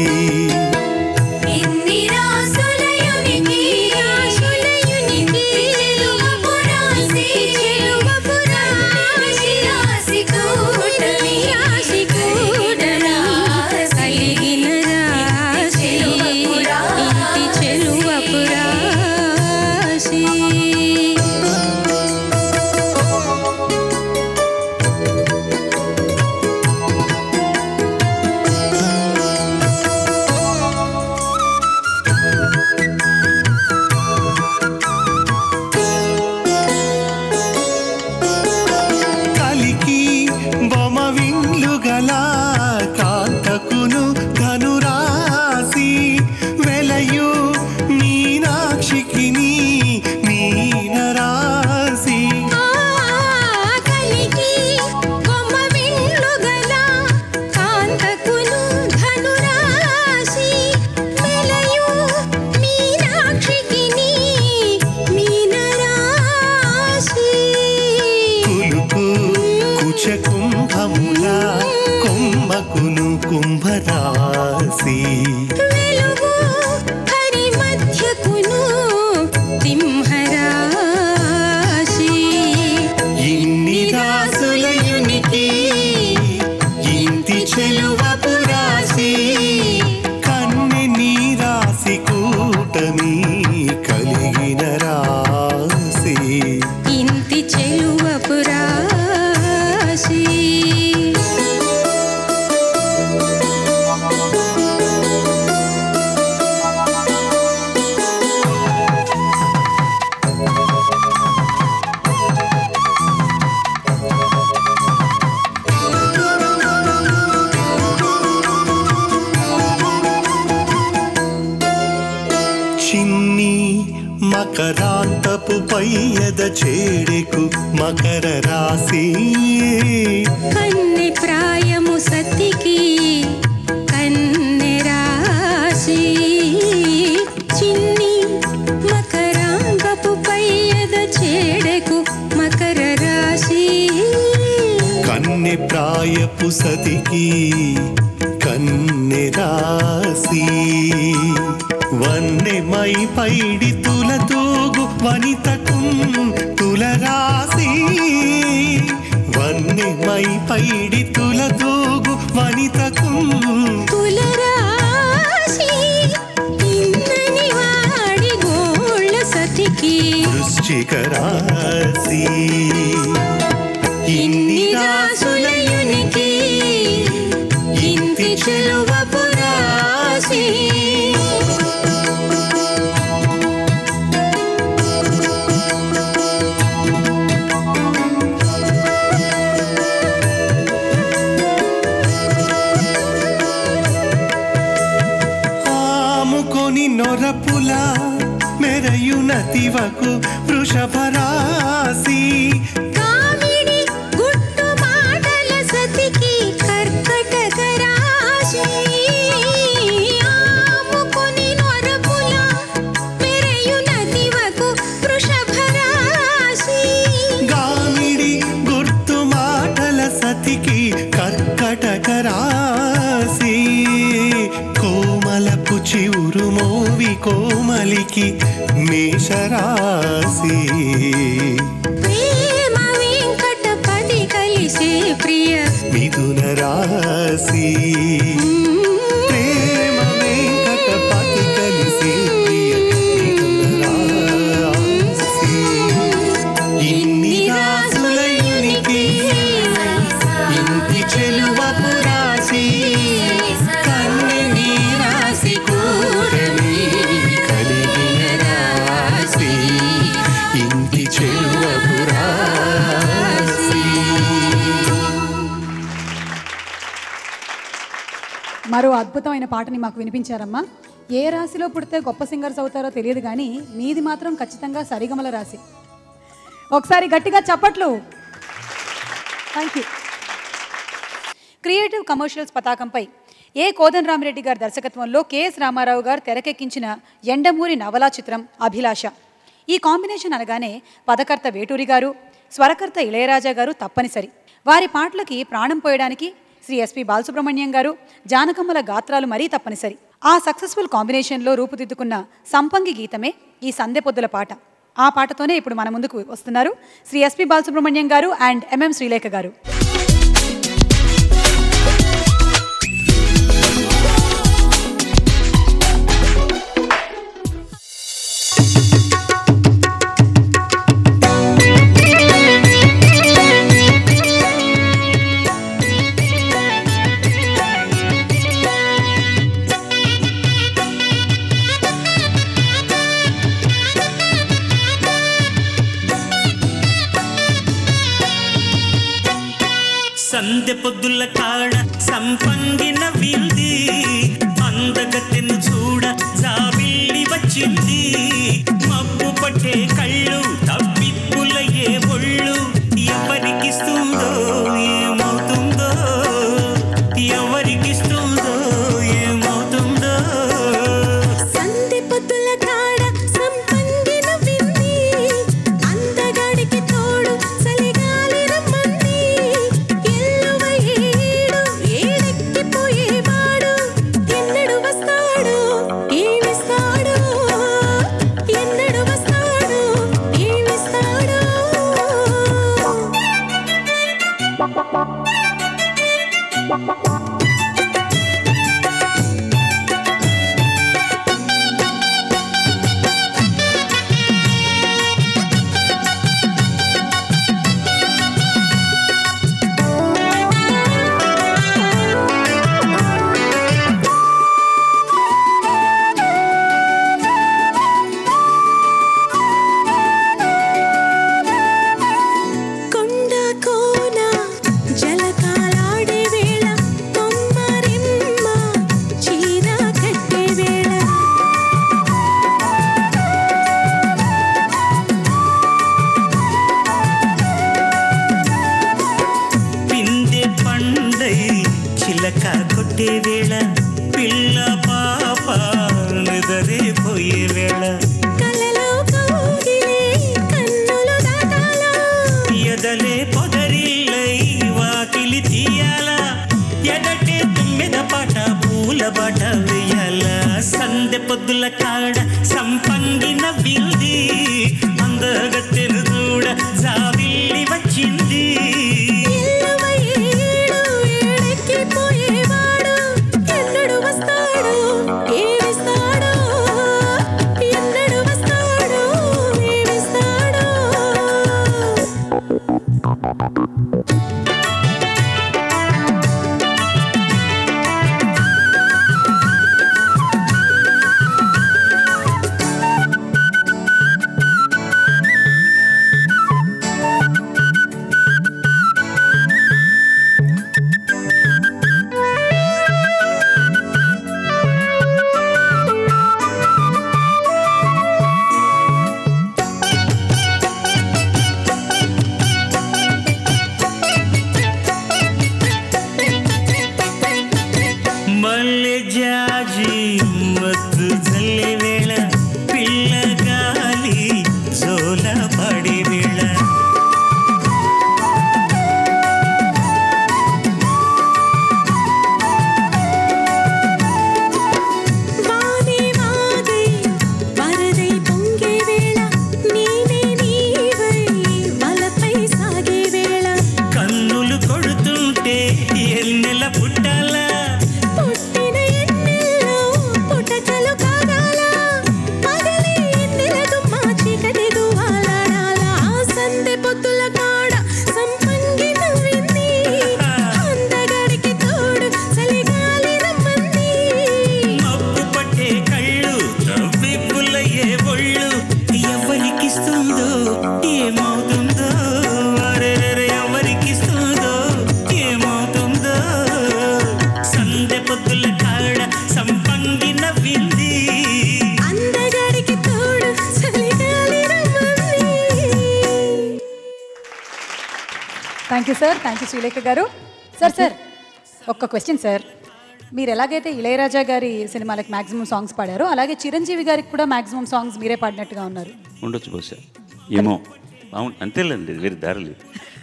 ఇన్ని రాసులయునికి చెలువపు రాసి, చెలువపు రాసి, రాసి కూటమి రాసి కూటమి కలిగిన రాసి, ఇంటి చెలువపు రాసి. కలికి బొమ విండ్లు గల కాంతకును ధనురాసి, వెలయు మీనాక్షికి నీ మీనరాసి. కలికి బొమ్మ విండ్లు గల కాంతకును ధనురాసి, వెలయు మీనాక్షికి నీ మీనరాసి. కులుకు కుచ కుంభముల కొమ్మకును కుంభరాసి, వెలుగు హరి మధ్యకును సింహరాశి. ఇన్ని రాసులయునికి ఇంతి చెలువపు రాసి, కన్నె నీ రాసి కూటమి కలిగిన రాసి. ఇంటి చెలువపు రాశి. చిన్ని మకరాంతపు పయ్యద చేడెకు మకర రాసి, కన్నె ప్రాయము సతికి కన్నె రాశి. చిన్ని మకరాంగపు పయ్యద చేడెకు మకర రాశి. కన్నె ప్రాయపు సతికి కన్నె రాసి. వన్నెమై పైడి తులతూగు వనితకు తులరాసి వన్నెమై పైడి తులతూగు వనితకు తులరాసి ఇన్నని వాడి గోళ్ళ సతికి వృశ్చిక రాశి ఇన్ని రాసులయునికి ఇంటి చెలువపు రాశి ఆముకొని నొరపుల మెరయునతివకు వృషభ రాశి కామిడి గుట్టు మాటల సతికి కర్కటక రాశి ఆముకొని నొరపుల మెరయునతివకు వృషభ రాశి గామిడి గుర్తు మాటల సతికి కర్కటక రాశి కోమలపు చివురు మోవి కోమలికి మేషరాశి ప్రేమ వెంకటపతి కలిసే ప్రియ మిథున రాశి ప్రేమ వెంకటపతి కలిసే ప్రియ మిథున రాశి ఇన్ని రాసులయునికి ఇంటి చెలువపు రాశి కన్నె రాశి కూడని కలిగిన రాశి ఇంటి చెలువపు రాశి. మరో అద్భుతమైన పాటని మాకు వినిపించారమ్మా. ఏ రాశిలో పుడితే గొప్ప సింగర్స్ అవుతారో తెలియదు కానీ మీది మాత్రం ఖచ్చితంగా సరిగమల రాశి. ఒకసారి గట్టిగా చప్పట్లు. Thank you. క్రియేటివ్ కమర్షియల్స్ పతాకంపై ఏ కోదన్ రామిరెడ్డి గారి దర్శకత్వంలో కెఎస్ రామారావు గారు తెరకెక్కించిన ఎండమూరి నవలా చిత్రం అభిలాష. ఈ కాంబినేషన్ అనగానే పదకర్త వేటూరి గారు, స్వరకర్త ఇళయరాజా గారు తప్పనిసరి. వారి పాటలకి ప్రాణం పోయడానికి శ్రీ ఎస్పి బాలసుబ్రహ్మణ్యం గారు, జానకమ్మల గాత్రాలు మరీ తప్పనిసరి. ఆ సక్సెస్ఫుల్ కాంబినేషన్లో రూపుదిద్దుకున్న సంపంగి గీతమే ఈ సందెపొద్దుల పాట. ఆ పాటతోనే ఇప్పుడు మన ముందుకు వస్తున్నారు శ్రీ ఎస్పి బాలసుబ్రహ్మణ్యం గారు అండ్ ఎంఎం శ్రీలేఖ గారు. సందె పొద్దుల కాడ సంపంగిన వింది అందగతెను చూడ జాబిల్లి వచ్చింది మబ్బు పట్టే కళ్ళు తప్పిప్పులయ్యే ఒళ్ళు ఎవరికిస్తుందో ఏమవుతుందో ఎవరికిస్తుందో ఏమవుతుందో సందె పొద్దుల కాడ సంపంగిన వింది అందగాడికి తోడు చలిగాలి రమ్మంది ఎల్లువయ్యేడు ఏడెక్కిపోయేవాడు ఎన్నడు వస్తాడు ఏమిస్తాడు ఎన్నడు వస్తాడు సందె పొద్దుల కాడ సంపంగిన విల్ది అందగత్తెను చూడ జావిల్లి వచ్చింది thank you sir, thank you Srilekha గారు. సార్ సార్ ఒక్క క్వశ్చన్ సార్, మీరు ఎలాగైతే ఇళయరాజా గారి సినిమాలకు మ్యాక్సిమం సాంగ్స్ పాడారో అలాగే చిరంజీవి గారికి కూడా మ్యాక్సిమం సాంగ్స్ మీరే పాడినట్టుగా ఉన్నారు. ఉండొచ్చు బహుశా, ఏమో అవును అంతేలేండి, వేరే దారి లేదు.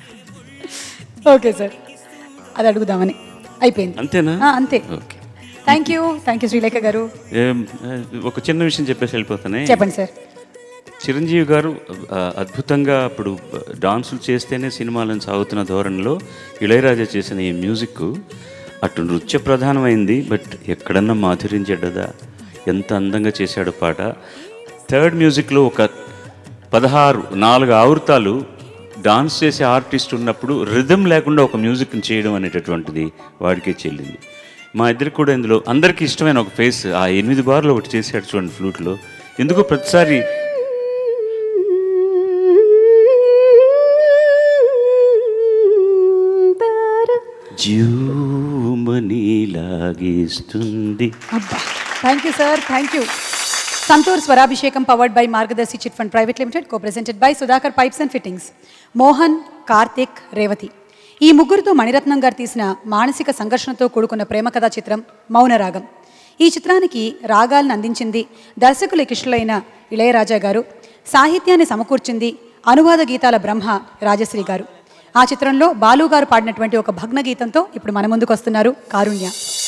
ఓకే సార్, అది అడుగుదామని అయిపోయింది. అంతేనా? అంతే. Okay, thank you thank you Srilekha గారు. ఒక చిన్న విషయం చెప్పేసి వెళ్ళిపోతానే. చెప్పండి సార్. చిరంజీవి గారు అద్భుతంగా అప్పుడు డాన్సులు చేస్తేనే సినిమాలను సాగుతున్న ధోరణిలో ఇళయరాజా చేసిన ఈ మ్యూజిక్ అటు నృత్య ప్రధానమైంది, బట్ ఎక్కడన్నా మాధుర్యం చెడ్డదా, ఎంత అందంగా చేశాడు పాట. థర్డ్ మ్యూజిక్లో ఒక పదహారు నాలుగు ఆవృతాలు డాన్స్ చేసే ఆర్టిస్ట్ ఉన్నప్పుడు రిథమ్ లేకుండా ఒక మ్యూజిక్ని చేయడం అనేటటువంటిది వాడికే చెల్లింది. మా ఇద్దరికి కూడా ఇందులో అందరికీ ఇష్టమైన ఒక ఫేస్, ఆ ఎనిమిది బార్లు ఒకటి చేశాడు చూడండి ఫ్లూట్లో. ఎందుకు ప్రతిసారి జీవమని లాగేస్తుంది. Thank you sir, thank you. Santoor Swarabhishekam powered by Margadarsi chit fund private limited, co presented by Sudhakar pipes and fittings. Mohan, Karthik, Revathi ఈ ముగ్గురితో మణిరత్నం గారు తీసిన మానసిక సంఘర్షణతో కూడుకున్న ప్రేమ కథా చిత్రం మౌనరాగం. ఈ చిత్రానికి రాగాలను అందించింది దర్శకుల కిష్టులైన ఇళయరాజా గారు, సాహిత్యాన్ని సమకూర్చింది అనువాద గీతాల బ్రహ్మ రాజశ్రీ గారు. ఆ చిత్రంలో బాలు గారు పాడినటువంటి ఒక భగ్న గీతంతో ఇప్పుడు మన ముందుకు వస్తున్నారు కారుణ్య.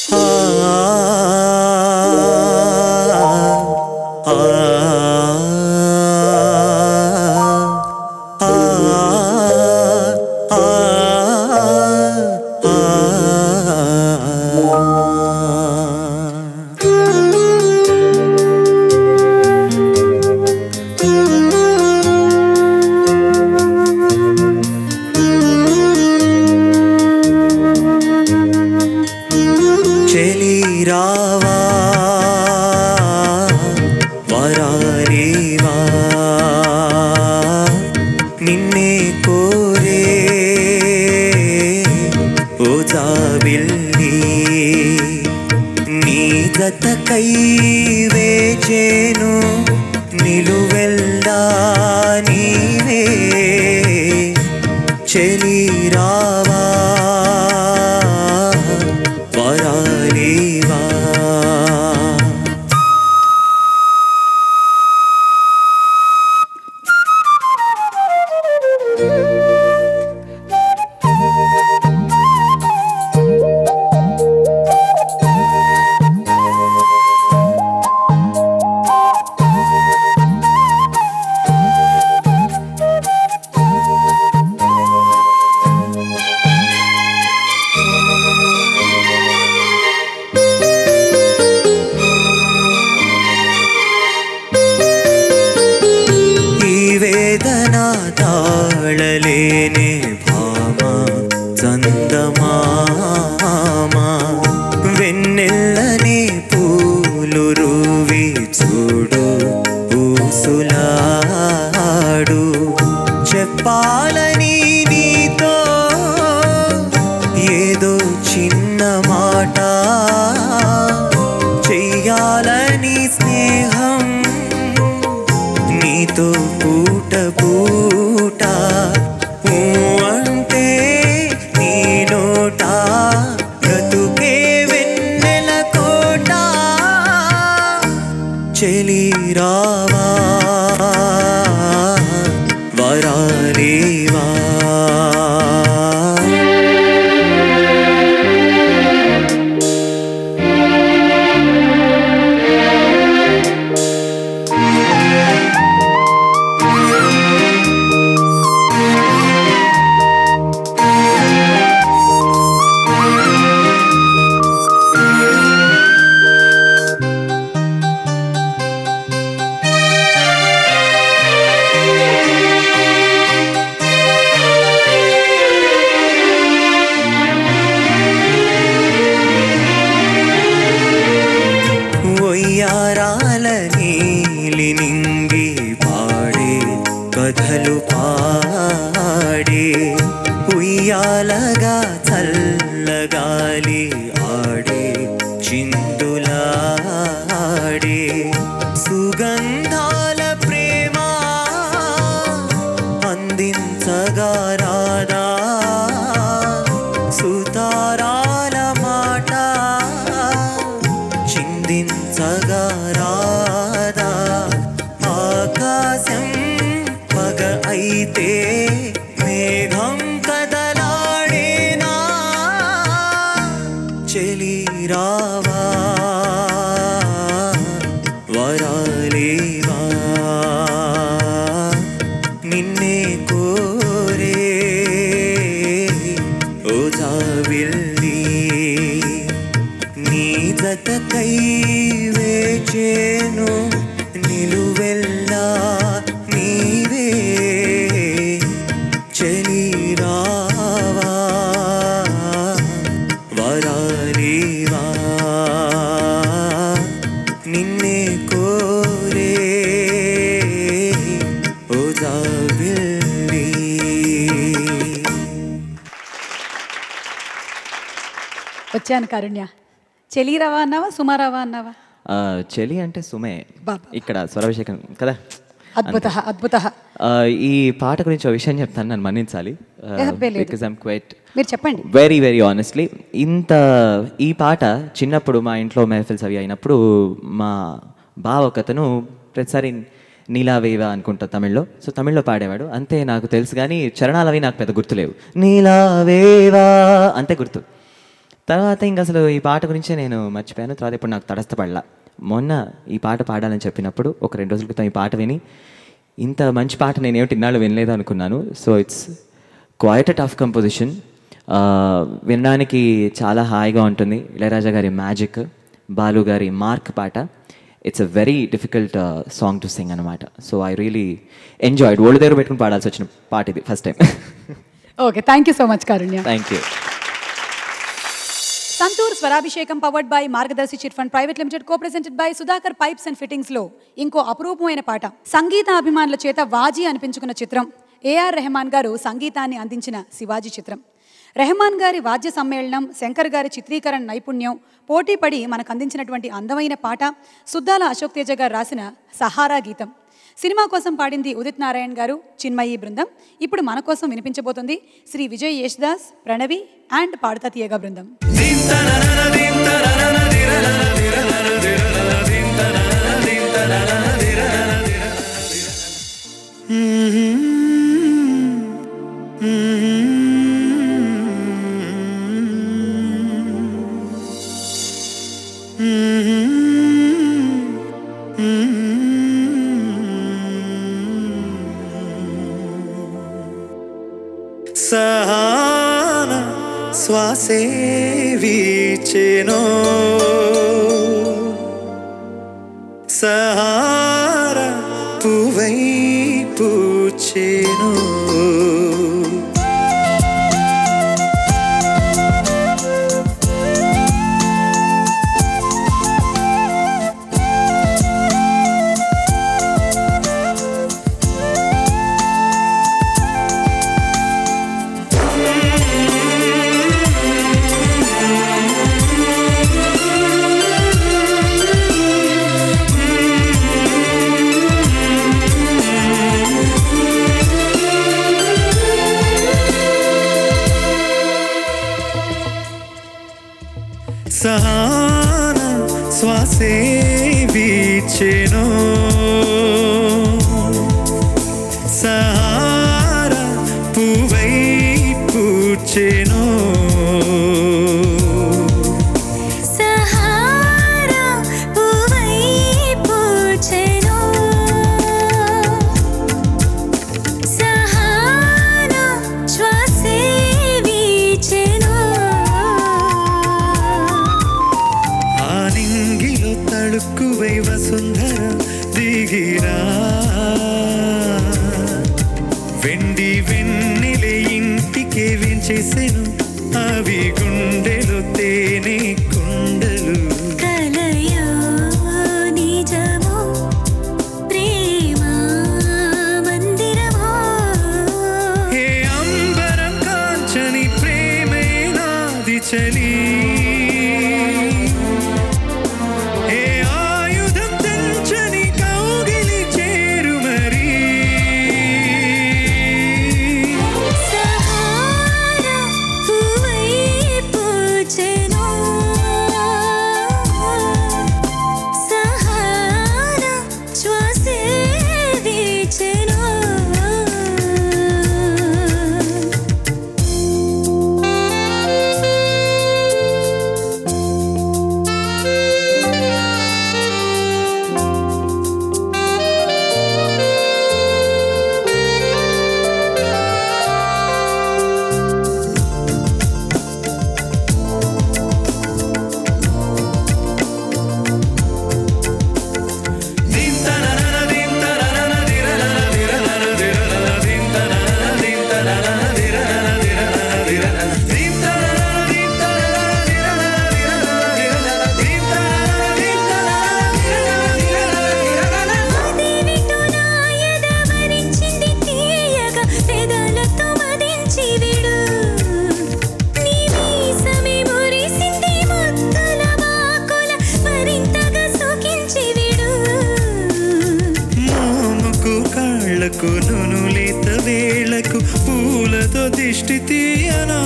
జతకై వేచేను నిలువెల్లా నీవే చెలి రావా వరాలేవా. తాళలేనే భామ చందమామ వెన్నెల్లని పూలు రువి చూడు ఊసులాడు చెప్పాలని నీతో ఏదో చిన్న మాట చెయ్యాలని స్నేహం నీతో పూట పూట ఊ అంటే నీ నోట బ్రతుకే వెన్నెల కోట చెలి రావా వరాలేవా ఒయ్యారాల నీలి నింగి పాడే కథలు పాడే ఉయ్యాలగా చల్లగాలి ఆడే చిందులాడే సుగంధాల ప్రేమ అందించగా రాదా సుతారాల మాట చిందించగా రాదా ఆకాశం పగ అయితే మేఘం కదలాడేనా చెలి రావా వరాలేవా నిన్నే కోరే ఓ జాబిల్లి నీ జతకై వేచేను నిలువెల్లా నీవే చెలి రావా వరాలేవా నిన్నే కోరే ఓ జాబిల్లి. వచ్చాను కారుణ్య. చెలీరావా అన్నావా సుమారావా అన్నావా? ఆ, చెలి అంటే సుమే బాబా. ఇక్కడ స్వరాభిషేకం కదా. అద్భుత అద్భుత. ఆ, ఈ పాట గురించి ఒక విషయం చెప్తాను, నన్ను మన్నించాలి. లేదు. బికాజ్ ఐమ్ క్వైట్ మీరు చెప్పండి. వెరీ వెరీ ఆనెస్ట్లీ ఇంత ఈ పాట చిన్నప్పుడు మా ఇంట్లో మెహఫిల్స్ అవి అయినప్పుడు మా బావ ఒకతను ప్రతిసారి నీలావేవా అనుకుంటా తమిళ్లో, సో తమిళ్లో పాడేవాడు. అంతే నాకు తెలుసు, కానీ చరణాలు అవి నాకు పెద్ద గుర్తులేవు. నీలావేవా అంతే గుర్తు. తర్వాత ఇంక అసలు ఈ పాట గురించే నేను మర్చిపోయాను. తర్వాత ఇప్పుడు నాకు తటస్థపడలా. మొన్న ఈ పాట పాడాలని చెప్పినప్పుడు ఒక రెండు రోజుల క్రితం ఈ పాట విని ఇంత మంచి పాట నేనేమిటి ఇన్నాళ్ళు వినలేదు అనుకున్నాను. So it's quite a tough composition. వినడానికి చాలా హాయిగా ఉంటుంది. ఇళయరాజా గారి మ్యాజిక్, బాలు గారి మార్క్ పాట. It's a very difficult song to sing అనమాట. So I really enjoyed. Old దగ్గర పెట్టుకుని పాడాల్సి వచ్చిన పాట ఇది first time. Okay, thank you so much Karunya. Thank you. Santoor Swarabhishekam powered by Margadarsi chit fund private limited, co presented by Sudhakar pipes and fittings లో ఇంకో అపురూపమైన పాట. సంగీత అభిమానుల చేత వాజీ అనిపించుకున్న చిత్రం. ఏఆర్ రెహమాన్ గారు సంగీతాన్ని అందించిన శివాజీ చిత్రం. రెహమాన్ గారి వాద్య సమ్మేళనం, శంకర్ గారి చిత్రీకరణ నైపుణ్యం పోటీపడి మనకు అందించినటువంటి అందమైన పాట సుద్దాల అశోక్ తేజ గారు రాసిన సహారా గీతం. సినిమా కోసం పాడింది ఉదిత్ నారాయణ్ గారు, చిన్మయి బృందం. ఇప్పుడు మన కోసం వినిపించబోతుంది శ్రీ విజయ్ యేష్దాస్, ప్రణవి అండ్ పాడుతా తీయగా బృందం. సహాన శ్వాసే వీచెనో సహార పువై పూచె వీచేను సహాన శ్వాసే వీచెను సహార పువై పూచెను సహారా పువై పూచెను సహానా శ్వాసే వీచెను ఆనింగిలో తడుక్కువై వసుంధర దిగిరా వెండి వెన్నెలే ఇంటికే వెంచేసెను అవి గుండెలు తేనె కుండలు కలయో నిజమో ప్రేమ మందిరమో హే అంబరం కాంచని ప్రేమే నాది చలి హే ఆయుధం తెంచని కౌగిలి చేరు మరి సహారా పువై పూచెను సహారా శ్వాసే వీచెను అదేమిటో నా ఎదవరించింది తీయగా పెదాలతో మదించి విడు నీ మీసమే మురిసింది ముద్దుల మాకుల మరింతగా సోకించి విడు మోముకు కాళ్లకు నును లేత వేళకు పూలతో దిష్టి తీయనా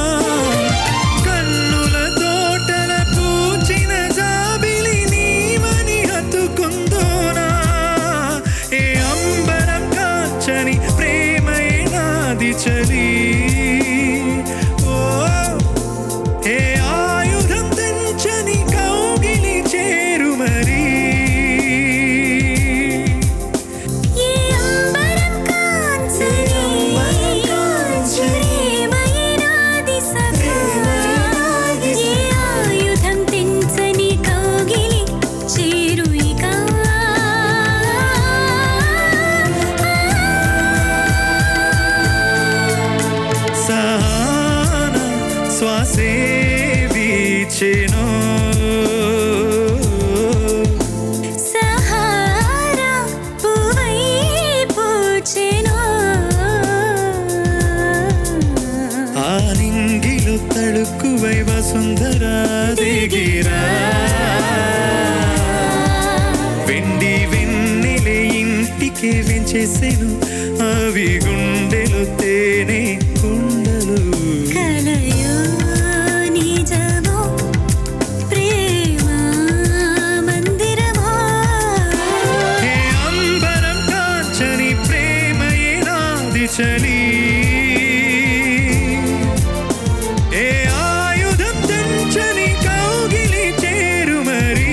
కన్నుల తోటల పూచిన జాబిలి నీవని హత్తుకుందోనా ఏ అంబరం కాచని ప్రేమే నాది చలి ఓ ఏ ఆయుధం తెంచని కౌగిలి చేరు మరి ఏ అంబరం కాంచని ప్రేమయనాది సఖా ఏ ఆయుధం తెంచని కౌగిలి చేరుయిక సహాన శ్వాసే వీచెను సహారా పువై పూచెను ఆనింగిలో తడుక్కువై వసుంధర దిగిరా వెండి వెన్నెలే ఇంటికే వెంచేసెను అవి గుండెలు తేనె కుండలు కలయో నిజమో ప్రేమ మందిరమో హే అంబరం కాంచని ప్రేమయే నాది చలి ఏ ఆయుధం తెంచని కౌగిలి చేరు మరి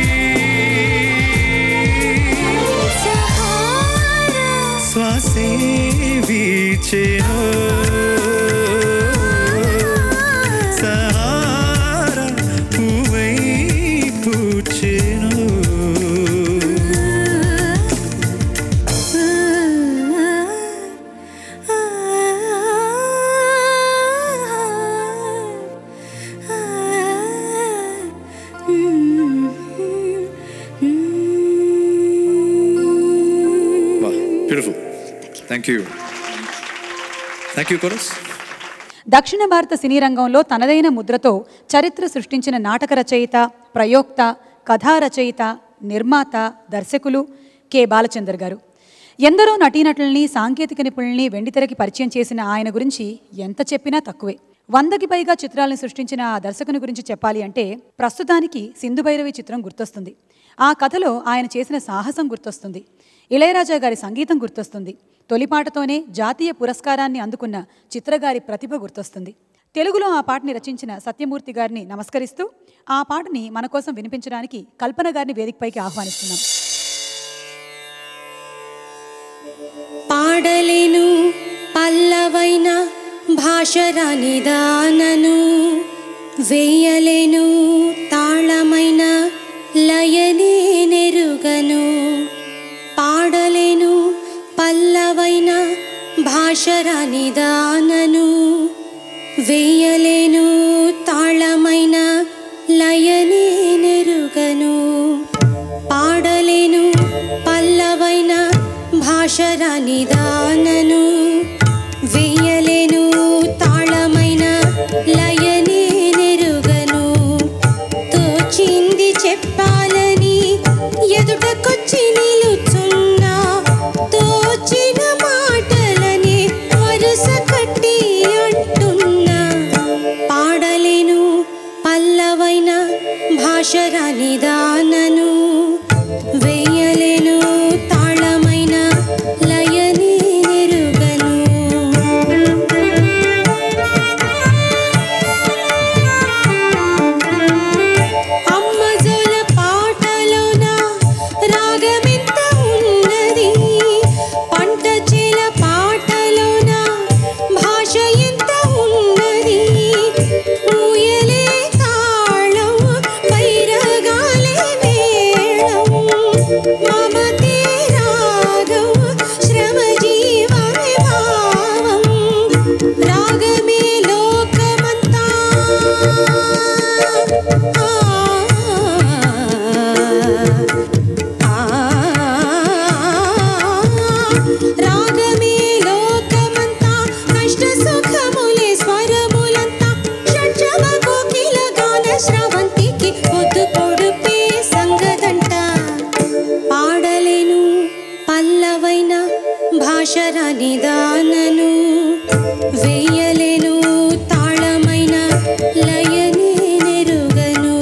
సహారా శ్వాసే వీచెను సహార పువై పూచెను ఆ beautiful. Thank you. Thank you chorus. దక్షిణ భారత సినీ రంగంలో తనదైన ముద్రతో చరిత్ర సృష్టించిన నాటక రచయిత, ప్రయోక్త, కథా రచయిత, నిర్మాత, దర్శకులు కె బాలచందర్ గారు. ఎందరో నటీనటుల్ని, సాంకేతిక నిపుణుల్ని వెండితెరకి పరిచయం చేసిన ఆయన గురించి ఎంత చెప్పినా తక్కువే. వందకి పైగా చిత్రాలను సృష్టించిన ఆ దర్శకుని గురించి చెప్పాలి అంటే ప్రస్తుతానికి సింధు భైరవి చిత్రం గుర్తొస్తుంది. ఆ కథలో ఆయన చేసిన సాహసం గుర్తొస్తుంది. ఇళయరాజా గారి సంగీతం గుర్తొస్తుంది. తొలిపాటతోనే జాతీయ పురస్కారాన్ని అందుకున్న చిత్రగారి ప్రతిభ గుర్తొస్తుంది. తెలుగులో ఆ పాటని రచించిన సత్యమూర్తి గారిని నమస్కరిస్తూ ఆ పాటని మన కోసం వినిపించడానికి కల్పన గారిని వేదికపైకి ఆహ్వానిస్తున్నాం. పాడలేను పల్లవైన భాషరాని దానను, వేయలేను తాళమైన లయనే నెరుగను. పాడలేను పల్లవైన భాషరాని దానను, వేయలేను తాళమైన లయనే నెరుగను. పాడలేను పల్లవైన భాషరాని దానను, వేయలేను తాళమైన లయనే నెరుగను. తోచింది చెప్పాలని ఎదుటకొచ్చి నిలుచున్నా, తోచిన మాటలని వరుస కట్టి అంటున్నా. పాడలేను పల్లవైన భాషరాని దానను, వేయలేను తాళమైన లయనే నెరుగను. అమ్మజోల పాటలోన రాగమెంత ఉన్నది, పంట చేల పాటలోన భాష ఎంత ఉన్నది. ఊయలే తాళం వైరగాలే మేళం, మమతే రాగం శ్రమ జీవమే భావం. రాగమే లోకమంతా, రాగమే లోకమంతా, కష్ట సుఖములే స్వరములంతా. షడ్జమ కోకిల గాన స్రవంతికి పొద్దు పొడుపే సంగదంట. పాడలేను పల్లవైన భాషరాని దానను, వేయలేను తాళమైన లయనే నెరుగను.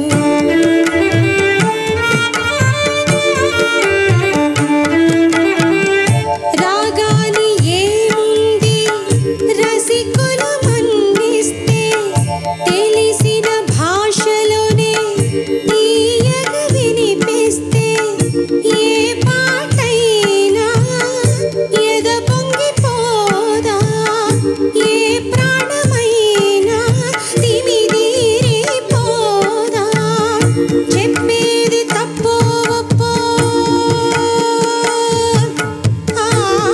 రాగాని ఏముంది రసికులు మన్నిస్తే, తెలిసిన భాషలోనే తీయగా వినిపిస్తే. ఏ పాటైనా ఎద పొంగిపోదా, ఏ ప్రాణమైనా తిమిదిరిపోదా. చెప్పేది తప్పో ఒప్పో, ఆ,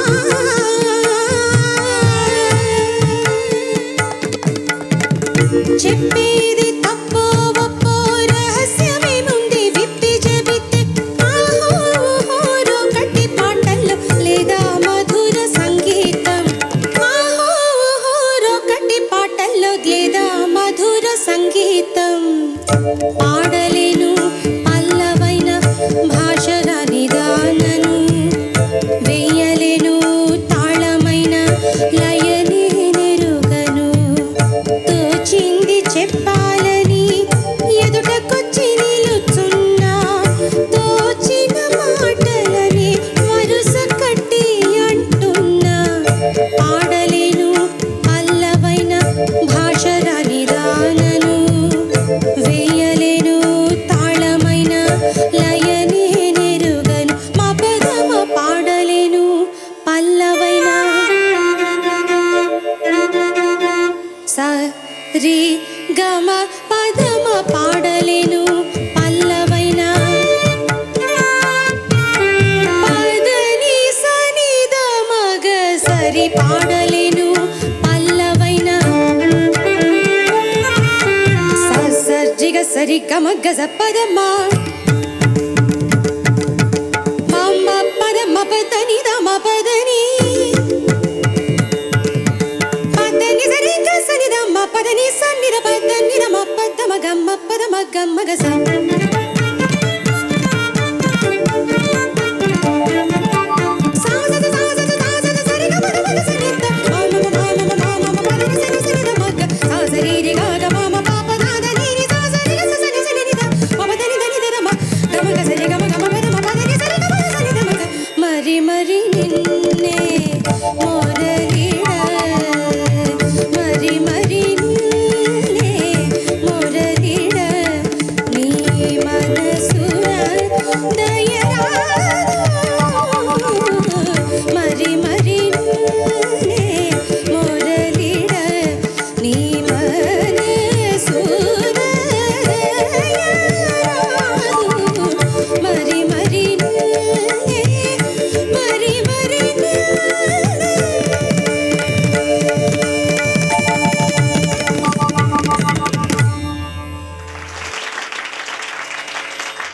చెప్పేది తప్పో ఒప్పో, రహస్యమేముంది విప్పి చెబితే. ఆహోరో కట్టి పాటల్లో లేదా మధుర సంగీతం, ఆహోరో కట్టి పాటల్లో లేదా మధుర సంగీతం. పాడలేను పల్లవైన భాషరాని దానను, వేయలేను తాళమైన లయనే నెరుగను. తోచింది చెప్పాలని ఎదుటకొచ్చి నిలుచున్నా, తోచిన మాటలని వరుస కట్టి అంటున్నా. పాడలేను పల్లవైన భాషరాని దానను, వేయలేను తాళమైన లయనే నెరుగను. మా పదమ పాడలేను పల్లవైన సరి గమ పదమ పాడలేను పల్లవైన. పదని సనిద మగ సరి పాడలేను పల్లవైన. సర్జిగ సరి గమ గజ పదమ, మమ పదమ పదని దమ పద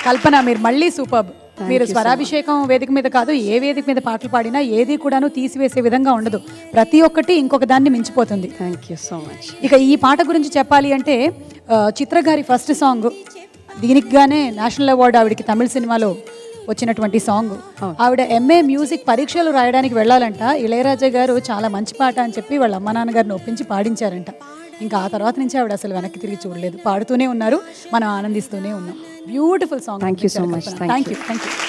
కల్పన మీరు మళ్ళీ సూపర్బ్. మీరు స్వరాభిషేకం వేదిక మీద కాదు, ఏ వేదిక మీద పాటలు పాడినా ఏది కూడాను తీసివేసే విధంగా ఉండదు. ప్రతి ఒక్కటి ఇంకొక దాన్ని మించిపోతుంది. Thank you so much. ఇక ఈ పాట గురించి చెప్పాలి అంటే చిత్ర గారి ఫస్ట్ సాంగ్, దీనికి గానే నేషనల్ అవార్డు ఆవిడకి తమిళ సినిమాలో వచ్చినటువంటి సాంగ్. ఆవిడ ఎంఏ మ్యూజిక్ పరీక్షలు రాయడానికి వెళ్ళాలంట. ఇళయరాజా గారు చాలా మంచి పాట అని చెప్పి వాళ్ళ అమ్మ నాన్నగారిని ఒప్పించి పాడించారంట. ఇంకా ఆ తర్వాత నుంచి ఆవిడ అసలు వెనక్కి తిరిగి చూడలేదు, పాడుతూనే ఉన్నారు, మనం ఆనందిస్తూనే ఉన్నాం. Beautiful song. Thank you so much. Thank you thank you.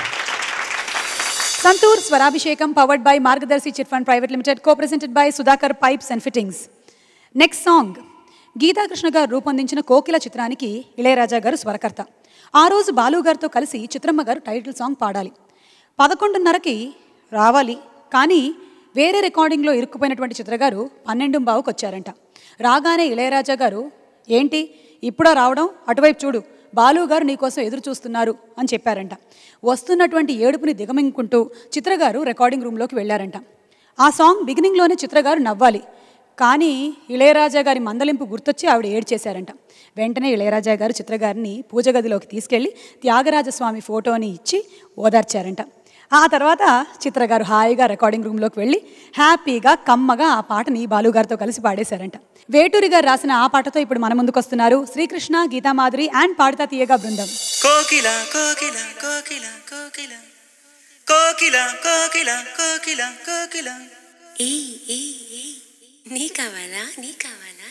Santoor Swarabhishekam powered by Margadarsi chit fund private limited, co presented by Sudhakar pipes and fittings. Next song Geethakrishna గారు రూపొందించిన కోకిల చిత్రానికి ఇళయరాజా గారు స్వరకర్త. ఆ రోజు బాలు గారితో కలిసి చిత్రమ్మ గారు టైటిల్ సాంగ్ పాడాలి. పదకొండున్నరకి రావాలి, కానీ వేరే రికార్డింగ్లో ఇరుక్కుపోయినటువంటి చిత్రగారు పన్నెండు బావుకు వచ్చారంట. రాగానే ఇళయరాజా గారు, ఏంటి ఇప్పుడా రావడం, అటువైపు చూడు, బాలు గారు నీకోసం ఎదురు చూస్తున్నారు అని చెప్పారంట. వస్తున్నటువంటి ఏడుపుని దిగమింగుకుంటూ చిత్రగారు రికార్డింగ్ రూమ్లోకి వెళ్ళారంట. ఆ సాంగ్ బిగినింగ్లోనే చిత్రగారు నవ్వాలి, కానీ ఇళయరాజా గారి మందలింపు గుర్తొచ్చి ఆవిడ ఏడ్చేశారంట. వెంటనే ఇళయరాజా గారు చిత్రగారిని పూజ గదిలోకి తీసుకెళ్లి త్యాగరాజస్వామి ఫోటోని ఇచ్చి ఓదార్చారంట. ఆ తర్వాత చిత్రగారు హాయిగా రికార్డింగ్ రూమ్లోకి వెళ్ళి హ్యాపీగా కమ్మగా ఆ పాటని బాలుగారితో కలిసి పాడేశారంట. వేటూరి గారు రాసిన ఆ పాటతో ఇప్పుడు మన ముందుకు వస్తున్నారు శ్రీకృష్ణ, గీతామాధురి అండ్ పాడుతా తీయగా బృందం. కోకిల కోకిల కోకిల కోకిల కోకిల కోకిల కోకిల కోకిల ఏ ఏ ఏ నీ కావాలా నీ కావాలా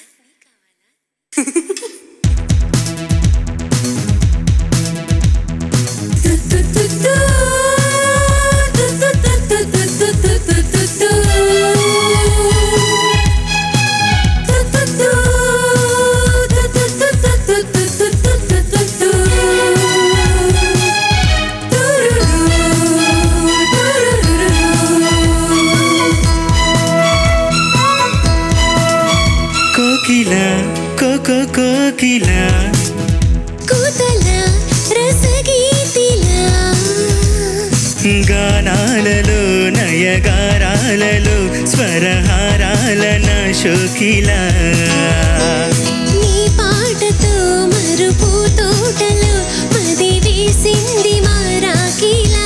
కోకిల కోకో కోకిల కూతల రసగీతిల గానాలలో నయగారాలలో స్వరహారాలన శోకిల నీ పాటతో మరుపు తోటలో మది వేసింది మారాకిలా.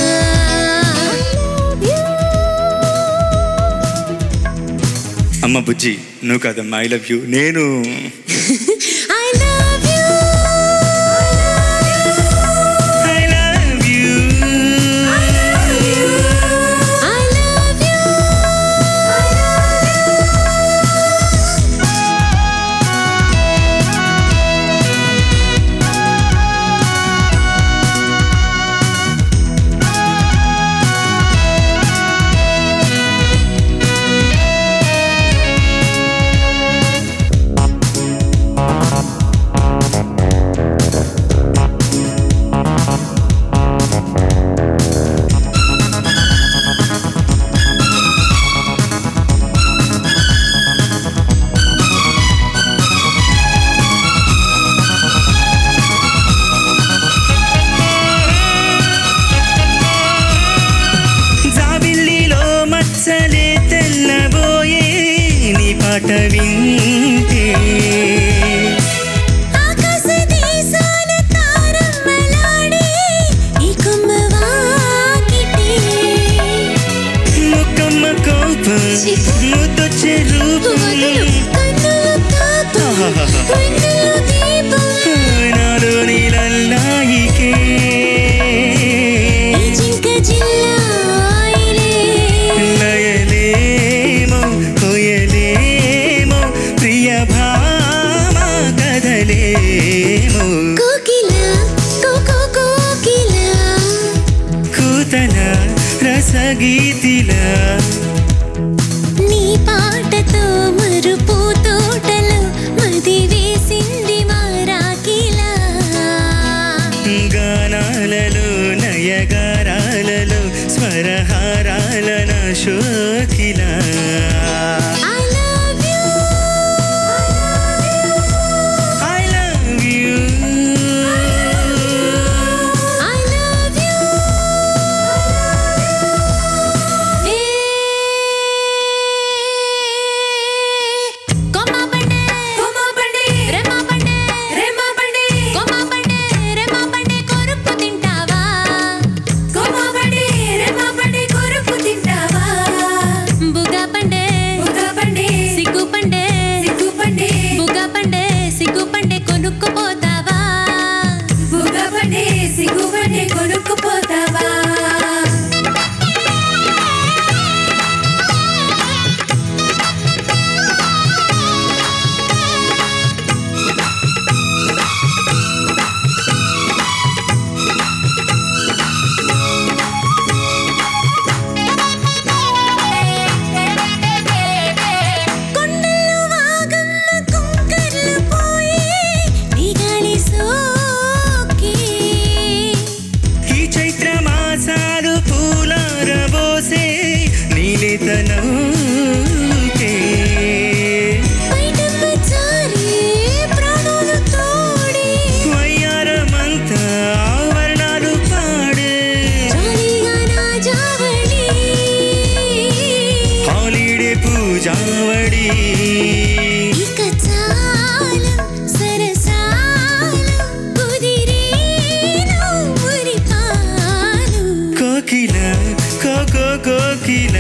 అమ్మ బుజ్జి నువ్వు కాదమ్మా, ఐ లవ్ యూ. నేను I love you. I love you. I love you. I love you. జాబిల్లిలో మచ్చలే తెల్లబోయే నీ పాట వింటే ఆకాశ దేశాల తారమ్మలాడే ఈ కొమ్మ వాకిటే మొక్కమ్మ కోపం ముద్దొచ్చే రూపం కన్నుల తాపం వెన్నెల దీపం నాలో నీలల్లాయికే ఈ జింక జిల్లాయిలే నయలేమో కొయలేమో ప్రియ భామ కదలేమో కోకిల కోకో కోకిల కూతల రసగీతిల నీ పాటతో మరుపు తోటలో మది వేసింది మారాకిలా. గానాలలో నయగారాలలో స్వరహారాలన శోకిల I love you. I love you. I love you. ఏ కొమ్మ బండే కొమ్మ బండే రెమ్మ బండే రెమ్మ బండే కొమ్మ బండే రెమ్మ బండే కొమ్మ నూకే వయ్యారమంతా వర్ణాలు పాడే హాలిడే పూజావడి కోకిల కోకో కోకిల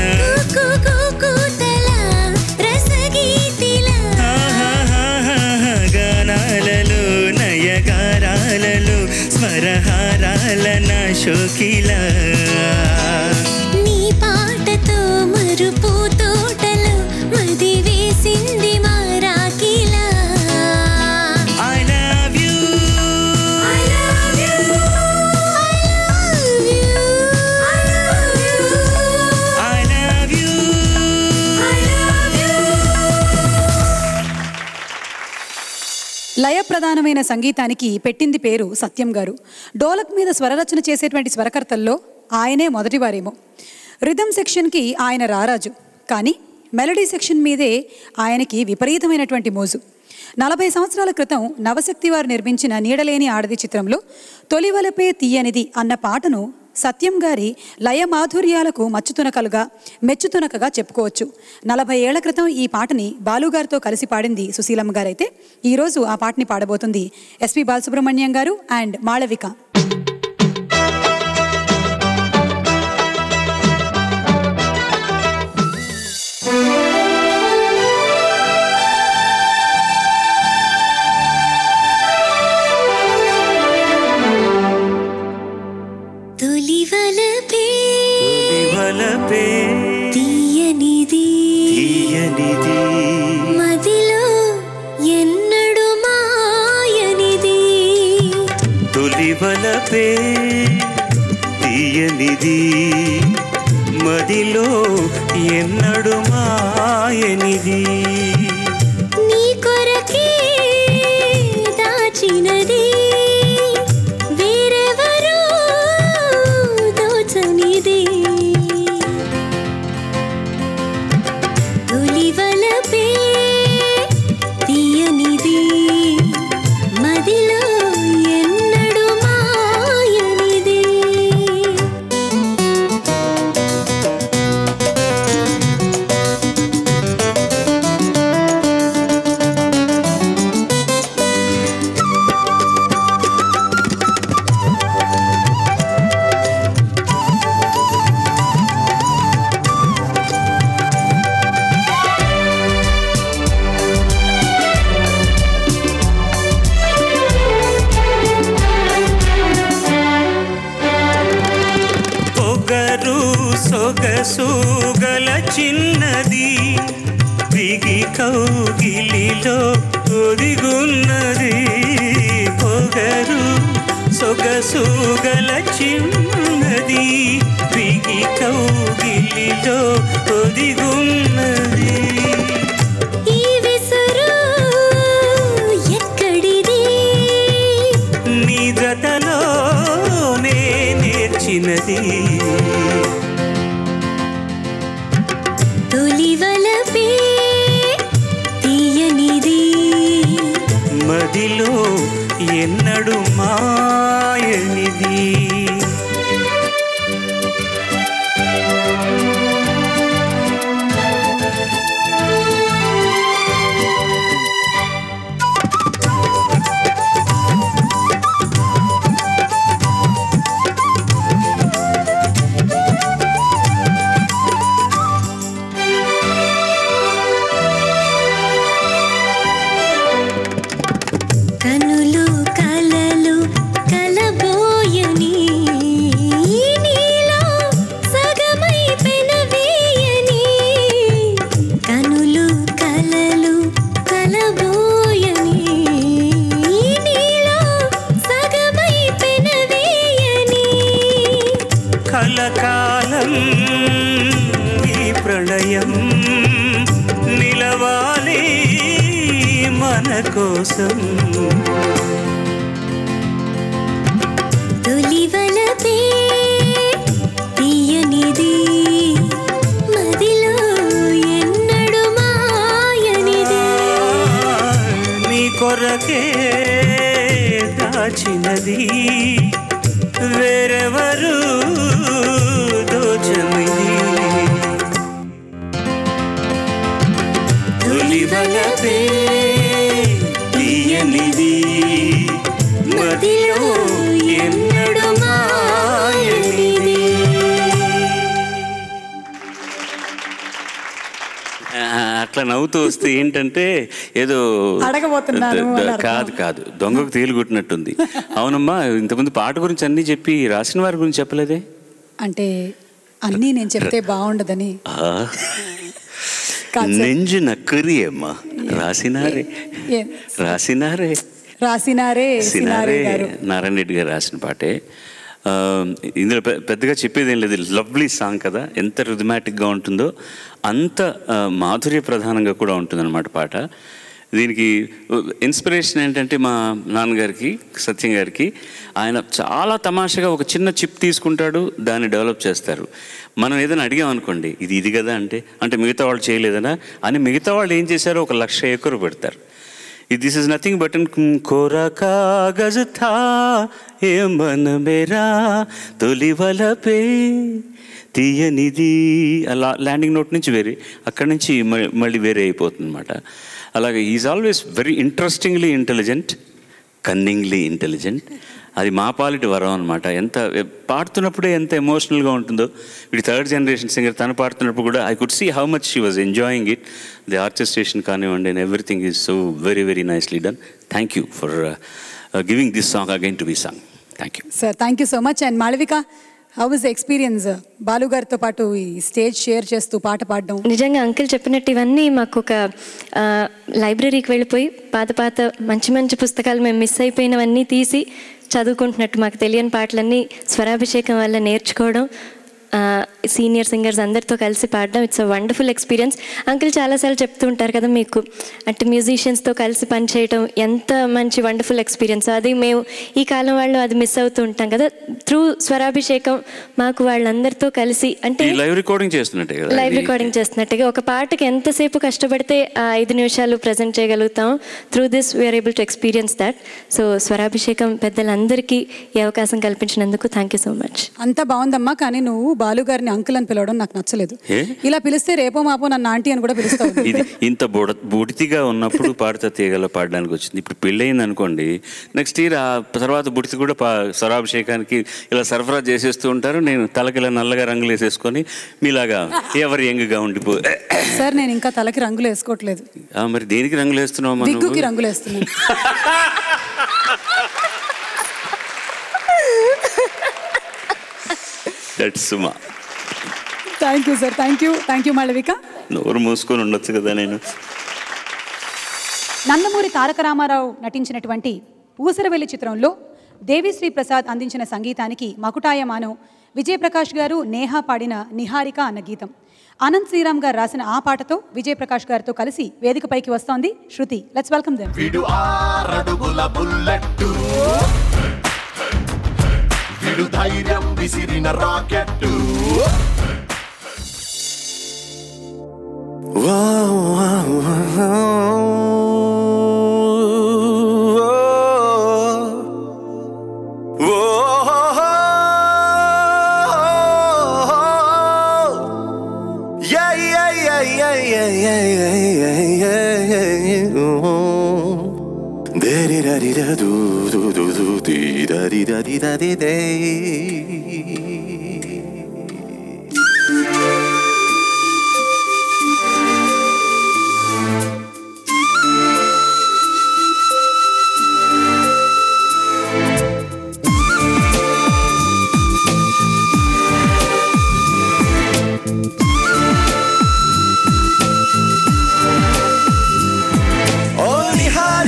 ఆహాహాహా, గానాలలో నయగారాలలో స్మరహారాల నా శోకిల నీ పాటతో మరుపు తోటలో మది వేసింది మారాకిలా I love you I love you I love you I love you I love you లయ ప్రధానమైన సంగీతానికి పెట్టింది పేరు సత్యం గారు. డోలక్ మీద స్వరరచన చేసేటువంటి స్వరకర్తల్లో ఆయనే మొదటివారేమో. రిథమ్ సెక్షన్కి ఆయన రారాజు, కానీ మెలడీ సెక్షన్ మీదే ఆయనకి విపరీతమైనటువంటి మోజు. నలభై సంవత్సరాల క్రితం నవశక్తి వారు నిర్మించిన నీడలేని ఆడది చిత్రంలో తొలివలపే తీయనిది అన్న పాటను సత్యం గారి లయ మాధుర్యాలకు మచ్చుతునకలుగా మెచ్చుతునకగా చెప్పుకోవచ్చు. నలభై ఏళ్ల క్రితం ఈ పాటని బాలుగారితో కలిసి పాడింది సుశీలమ్మ గారైతే ఈరోజు ఆ పాటని పాడబోతుంది ఎస్పి బాలసుబ్రహ్మణ్యం గారు అండ్ మాళవిక. తొలివలపే వలపే తీయనిది తీయనిది మదిలో ఎన్నడు మాయనిది తొలి వలపే తీయనిది మదిలో ఎన్నడు మాయనిది నీ కొరకే దాచినది వేరెవరో దోచనిది తొలివలపే తీయనిది మదిలో ఎన్నడు మాయనిది పొగరు సొగసు గల చిన్నది బిగి కౌగిలిలో ఒదిగున్నది పొగరు సొగసు గల చిన్నది బిగి కౌగిలిలో ఒదిగున్నది ఈ విసురు ఎక్కడిది నీ జతలోనే నేర్చినది తొలివలపే తీయనిది మదిలో ఎన్నడు మాయనిది కనులు కలలు కలబోయని నీలో సగమై పెనవేయని కనులు కలలు కలబోయని నీలో సగమై పెనవేయని కలకాలం ఈ ప్రళయం నిలవాలి మన కోసం తొలివలపే తీయనిది మదిలో అట్లా నవ్వుతూ వస్తే ఏంటంటే ఏదో అడగబోతున్నాను ద- అని ద- కాదు కాదు దొంగకు తేలిగుట్టినట్టుంది. అవునమ్మా, ఇంతకుముందు పాట గురించి అన్నీ చెప్పి రాసిన వారి గురించి చెప్పలేదే? అంటే అన్నీ నేను చెప్తే బాగుండదని. ఆ, నెంజు నక్కరి అమ్మా, రాసినారే ఏ- రాసినారే రాసినారే సినారే సినారే గారు. నారాయణ రెడ్డి గారు రాసిన పాటే. ఆ, ఇందులో పె- పెద్దగా చెప్పేది ఏం లేదు. లవ్లీ సాంగ్ కదా, ఎంత రిథమాటిక్గా ఉంటుందో అంత ఆ, మాధుర్య ప్రధానంగా కూడా ఉంటుందన్నమాట పాట. దీనికి ఇన్స్పిరేషన్ ఏంటంటే మా నాన్నగారికి, సత్యం గారికి, ఆయన చాలా తమాషగా ఒక చిన్న చిప్ తీసుకుంటాడు, దాన్ని డెవలప్ చేస్తారు. మనం ఏదైనా అడిగామనుకోండి, ఇది ఇది కదా అంటే అంటే మిగతా వాళ్ళు చేయలేదనా అని మిగతా వాళ్ళు ఏం చేశారో ఒక లక్ష ఎకరు పెడతారు. దిస్ ఇస్ నథింగ్ బట్ కోరా కాగజ్ థా ఏ మన మేరా తొలి వలపే తీయనిది. అలా ల్యాండింగ్ నోట్ నుంచి వేరే, అక్కడి నుంచి మళ్ళీ వేరే అయిపోతుంది అనమాట. అలాగే is always very interestingly intelligent, cunningly intelligent. అది మా పాలిటి వరం అనమాట. ఎంత పాడుతున్నప్పుడే ఎంత ఎమోషనల్గా ఉంటుందో. వీడి థర్డ్ జనరేషన్ సింగర్, తను పాడుతున్నప్పుడు కూడా I could see how much she was enjoying it. The orchestration కానివ్వండి, and everything is so very very nicely done. Thank you for giving this song again to be song. Thank you sir, thank you so much. And Malavika, how is experience Balu గారితో పాటు ఈ stage share చేస్తూ పాట పాడడం? నిజంగా uncle చెప్పినట్టు ఇవన్నీ మాకు ఒక ఆ, లైబ్రరీకి వెళ్ళిపోయి పాత పాత మంచి మంచి పుస్తకాలు మేము మిస్ అయిపోయినవన్నీ తీసి చదువుకుంటున్నట్టు, మాకు తెలియని పాటలన్నీ స్వరాభిషేకం వల్ల నేర్చుకోవడం, సీనియర్ సింగర్స్ అందరితో కలిసి పాడడం, it's a wonderful experience. Uncle చాలాసార్లు చెప్తూ ఉంటారు కదా మీకు, అంటే మ్యూజిషియన్స్తో కలిసి పనిచేయడం ఎంత మంచి వండర్ఫుల్ ఎక్స్పీరియన్స్. అది మేము ఈ కాలం వాళ్ళు అది మిస్ అవుతూ ఉంటాం కదా. త్రూ స్వరాభిషేకం మాకు వాళ్ళందరితో కలిసి, అంటే లైవ్ రికార్డింగ్ చేస్తున్నట్టే కదా, లైవ్ రికార్డింగ్ చేస్తున్నట్టుగా ఒక పాటకి ఎంతసేపు కష్టపడితే ఆ ఐదు నిమిషాలు ప్రజెంట్ చేయగలుగుతాం. Through this we are able to experience that. So Swarabhishekam పెద్దలందరికీ ఈ అవకాశం కల్పించినందుకు థ్యాంక్ యూ సో మచ్. అంతా బాగుందమ్మా, కానీ నువ్వు బాలు గారిని అంకుల్ అని పిలవడం నాకు నచ్చలేదు. ఏ? ఇలా పిలిస్తే రేపో మాపో నన్ను ఆంటీ అని కూడా పిలుస్తావు. ఇది ఇంత బుడ బుడితిగా ఉన్నప్పుడు పాడతా తీగల పాడడానికి వచ్చింది. ఇప్పుడు పెళ్ళయింది అనుకోండి, నెక్స్ట్ ఇయర్ ఆ తర్వాత బుడితి కూడా పా స్వరాభిషేకానికి ఇలా సరఫరా చేసేస్తూ ఉంటారు. నేను తలకి ఇలా నల్లగా రంగులు వేసేసుకొని మీలాగా ఎవరు యంగ్గా ఉండిపో. సార్, నేను ఇంకా తలకి రంగులు వేసుకోవట్లేదు, ఆ, మరి దేనికి రంగులు వేస్తున్నావు? విగ్గుకి రంగులు వేస్తున్నాను. That's Suma. Thank you sir, thank you thank you Malavika. నోరు మూసుకొని ఉండొచ్చు కదా. నేను నందమూరి తారక రామారావు నటించినటువంటి ఊసరవెల్లి చిత్రంలో దేవిశ్రీ ప్రసాద్ అందించిన సంగీతానికి మకుటాయమానం విజయప్రకాష్ గారు, నేహా పాడిన నిహారిక అన్న గీతం. అనంత్ శ్రీరామ్ గారు రాసిన ఆ పాటతో విజయప్రకాష్ గారితో కలిసి వేదికపైకి వస్తోంది శృతి. Let's welcome them. విడు ఆరడుగుల బుల్లెట్టు, విడు ధైర్యం విసిరిన రాకెట్టు.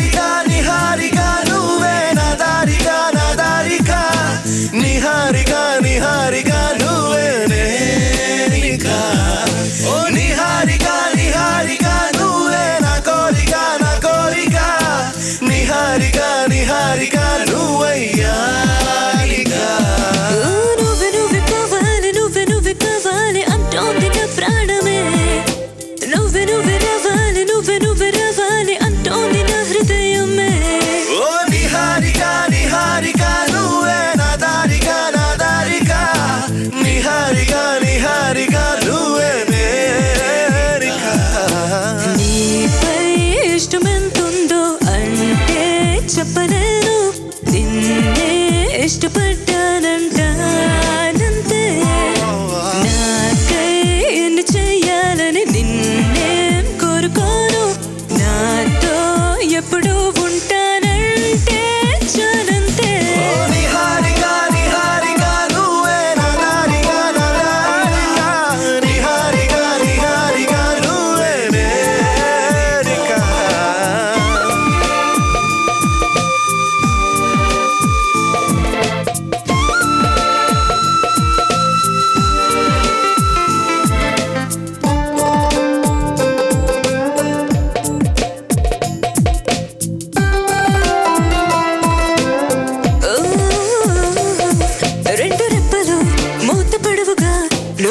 నిహారిక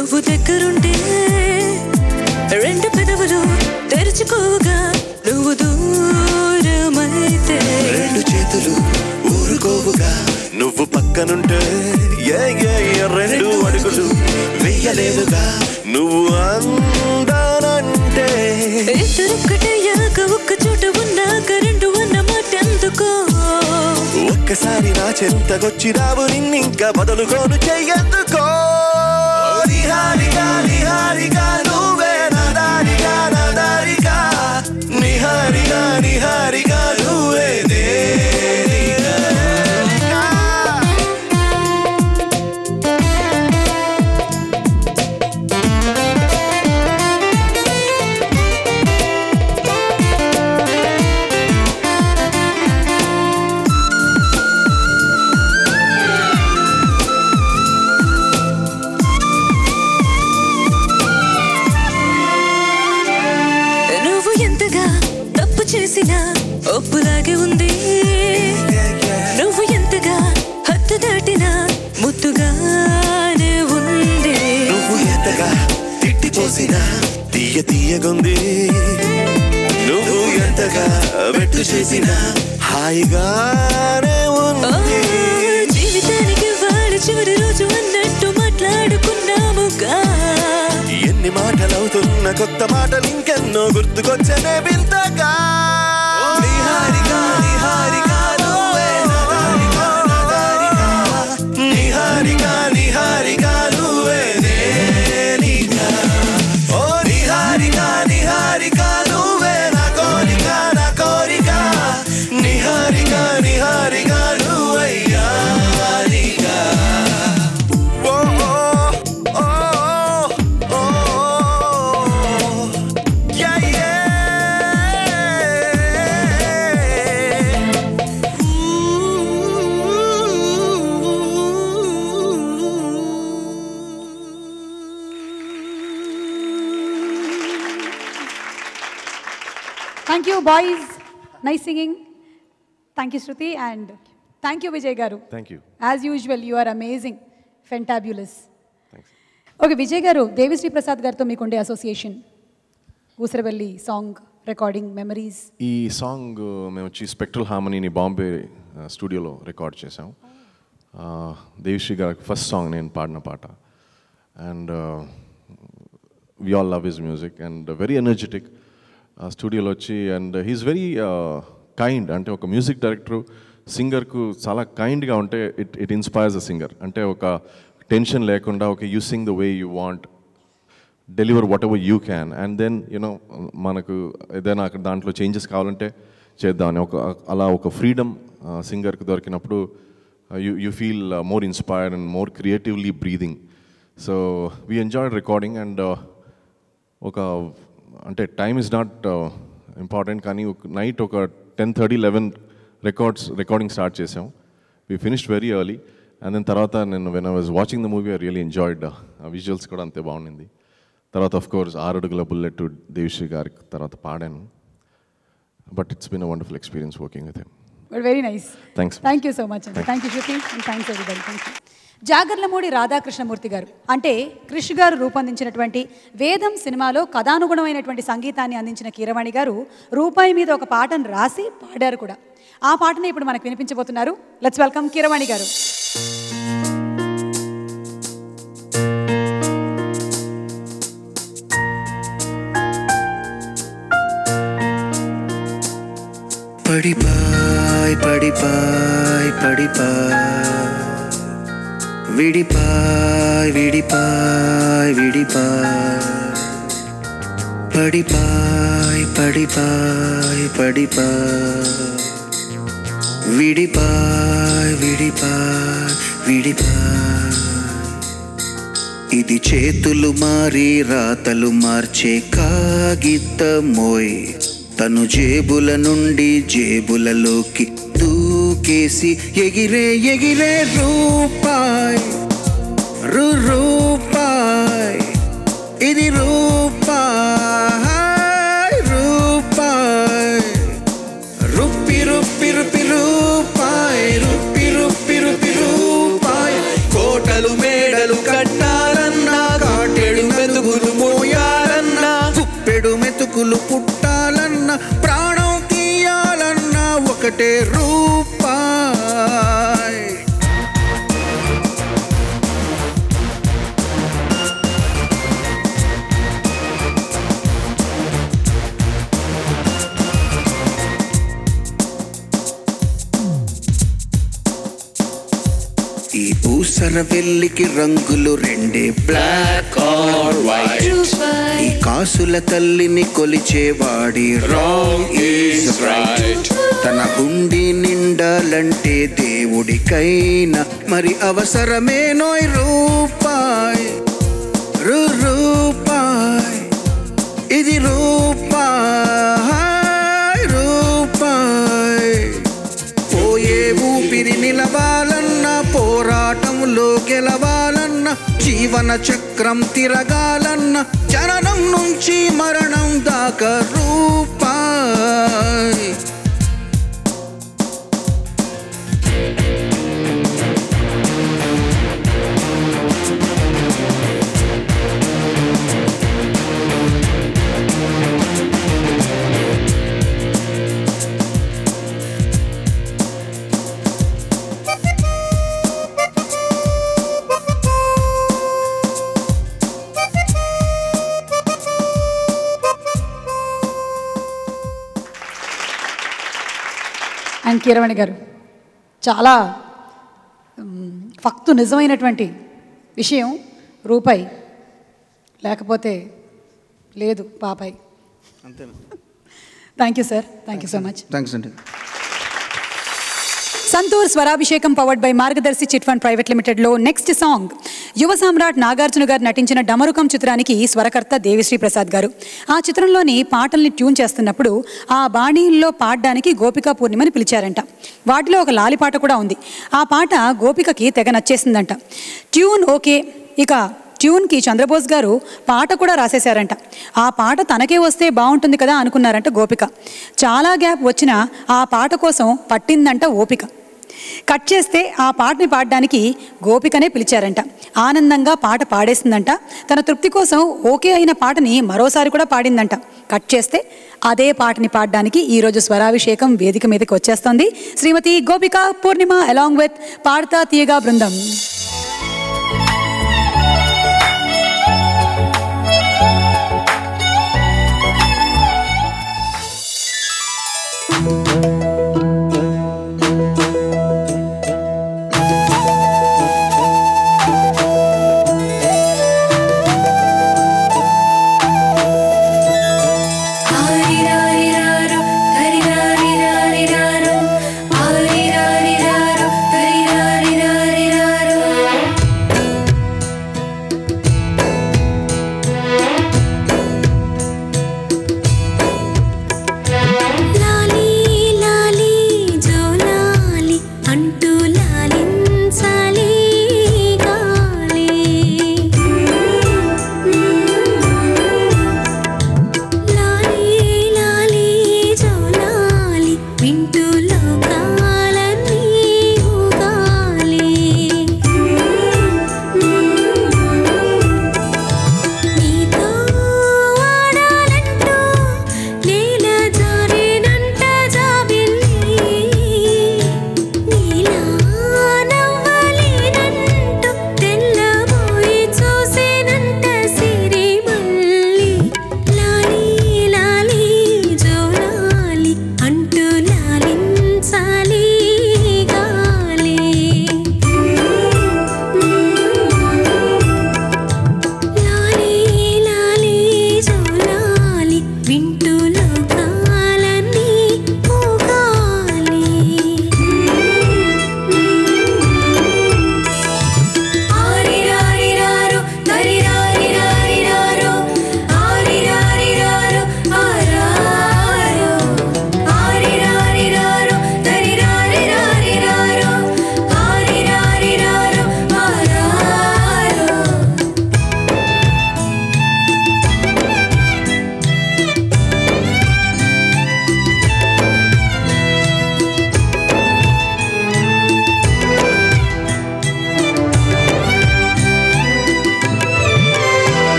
నువ్వు దగ్గరుంటే రెండు పెదవులు తెరుచుకోగా నువ్వు దూరమైతే రెండు చేతులు ఊరుకోవుగా నువ్వు పక్కనుంటే ఏ ఏ రెండు అడుగులు వెయ్యలేవుగా నువ్వు అందానంటే ఇద్దరొక్కటయ్యాక ఒక్క చోట ఉన్నాక రెండు అన్న మాట ఎందుకో ఒక్కసారి నా చెంతకొచ్చిరావు నిన్నింకా బదులుకోను చెయ్యెందుకో నిహారిగా నిహారిగా నువ్వే నా దారిగా నా దారిగా నిహారిగా నిహారిగా నువ్వే నేనిగా. నువ్వు ఎంతగా తప్పు చేసినా ఒప్పులాగే ఉంది నువ్వు ఎంతగా హద్దు దాటినా ముద్దుగానే ఉంది నువ్వు ఎంతగా తిట్టిపోసినా తీయ తీయగుంది నువ్వు ఎంతగా వెట్టు చేసినా హాయిగానే ఉంది జీవితానికి వాళ్ళ చివరి రోజు అన్నట్టు మాట్లాడుకున్నాముగా ఎన్ని మాటలవుతున్న కొత్త మాటలు ఇంకెన్నో గుర్తుకొచ్చనే వింతగా నిహారిగా నిహారిగా నువ్వే నా దారిగా నా దారిగా నిహారిగా నిహారిగా నువ్వే నేనిగా ఓ నిహారిగా నిహారిగా నువ్వే నా కోరిక నా కోరిక నిహారిగా నిహారిగా నువ్వయ్యా ఓ ఓ ఓ yeah yeah thank you boys, nice singing. Thank you Shruti and thank you Vijay గారు. Thank you. As usual you are amazing, fabulous. Okay Vijay గారు, దేవిశ్రీ ప్రసాద్ గారితో మీకుండే association, Oosaravelli song recording memories. ఈ సాంగ్ మేము వచ్చి స్పెక్ట్రల్ హార్మనీని బాంబే స్టూడియోలో రికార్డ్ చేసాం. దేవిశ్రీ గారికి ఫస్ట్ సాంగ్ నేను పాడిన పాట. And we all love his music and very energetic. స్టూడియోలో వచ్చి అండ్ హీఈస్ వెరీ కైండ్. అంటే ఒక మ్యూజిక్ డైరెక్టరు సింగర్కు చాలా కైండ్గా ఉంటే it it inspires a singer. అంటే ఒక టెన్షన్ లేకుండా ఒక you sing the way you want, deliver whatever you can, and then you know మనకు ఏదైనా అక్కడ దాంట్లో చేంజెస్ కావాలంటే చేద్దామని ఒక అలా ఒక ఫ్రీడమ్ సింగర్కి దొరికినప్పుడు you you feel more inspired and more creatively breathing. So we enjoyed recording. And ఒక అంటే టైమ్ ఇస్ నాట్ ఇంపార్టెంట్, కానీ ఒక నైట్ ఒక ten thirty eleven records recording start చేసాం. We finished very early. And then తర్వాత నేను when I was watching the movie I really enjoyed. Visuals కూడా అంతే బాగుండింది. తర్వాత ఆఫ్ కోర్స్ ఆరడుగుల బుల్లెట్ దేవిశ్రీ గారికి తర్వాత పాడాను. But it's been a wonderful experience working with him. Very nice. Thanks. Thank you so much అండి. Thank you Shruti and thanks everybody. Thank you. Jagarlamudi Radhakrishnamurthy గారు అంటే క్రిష్ గారు రూపొందించినటువంటి వేదం సినిమాలో కథానుగుణమైనటువంటి సంగీతాన్ని అందించిన కీరవాణి గారు రూపాయి మీద ఒక పాటను రాసి పాడారు కూడా. ఆ పాటని ఇప్పుడు మనకు వినిపించబోతున్నారు. లెట్స్ వెల్కమ్ కీరవాణి గారు. పడిపాయ్ పడిపాయ్ పడిపాయ్ విడిపాయ్ విడిపాయ్ విడిపాయ్ పడిపాయ్ పడిపాయ్ పడిపాయ్ విడిపాయ్ విడిపాయ్ విడిపాయ్. ఇది చేతులు మారి రాతలు మార్చే కాగితమోయ్, తను జేబుల నుండి జేబులలోకి దూకేసి ఎగిరే ఎగిరే రూపాయ్ రు రూపాయ్ ఇది రూపాయ్ రూపాయ్ రుప్పి రుప్పి రుప్పి రూపాయ్ రుప్పి రుప్పి రుప్పి రూపాయ్. కోటలు మేడలు కట్టాలన్నా కాటి సరవెల్లికి రంగులు రెండే బ్లాక్ ఆర్ వైట్. ఈ కాసుల తల్లిని కొలిచేవాడి రాంగ్ ఈజ్ రైట్. తన హుండీ నిండాలంటే దేవుడికైనా మరి అవసరమేనోయ్ రూపాయ్ రూ రూపాయ్. ఇది రూపాయ్ రూపాయ్. పోయే ఊపిరి నిలవాలన్నా, పోరాటంలో గెలవాలన్నా, జీవన చక్రం తిరగాలన్నా, జననం నుంచి మరణం దాకా రూపాయ్. అండ్ కీరవాణి గారు చాలా ఫక్తు నిజమైనటువంటి విషయం. రూపాయి లేకపోతే లేదు పాపాయి. అంతేనా? Thank you sir, thank you so much. Thanks అండి. Santoor Swarabhishekam powered by Margadarsi chit fund private లిమిటెడ్లో నెక్స్ట్ సాంగ్ యువ సామ్రాట్ నాగార్జున గారు నటించిన డమరుకం చిత్రానికి స్వరకర్త దేవిశ్రీ ప్రసాద్ గారు. ఆ చిత్రంలోని పాటల్ని ట్యూన్ చేస్తున్నప్పుడు ఆ బాణీల్లో పాడడానికి గోపికా పూర్ణిమని పిలిచారంట. వాటిలో ఒక లాలి పాట కూడా ఉంది. ఆ పాట గోపికకి తెగ నచ్చేసిందంట. ట్యూన్ ఓకే, ఇక ట్యూన్కి చంద్రబోస్ గారు పాట కూడా రాసేశారంట. ఆ పాట తనకే వస్తే బాగుంటుంది కదా అనుకున్నారంట గోపిక. చాలా గ్యాప్ వచ్చినా ఆ పాట కోసం పట్టిందంట ఓపిక. కట్ చేస్తే ఆ పాటని పాడడానికి గోపికనే పిలిచారంట. ఆనందంగా పాట పాడేసిందంట. తన తృప్తి కోసం ఓకే అయిన పాటని మరోసారి కూడా పాడిందంట. కట్ చేస్తే అదే పాటని పాడడానికి ఈరోజు స్వరాభిషేకం వేదిక మీదకి వచ్చేస్తుంది శ్రీమతి గోపిక పూర్ణిమ అలాంగ్ విత్ పాడతా తీయగా బృందం. Thank you.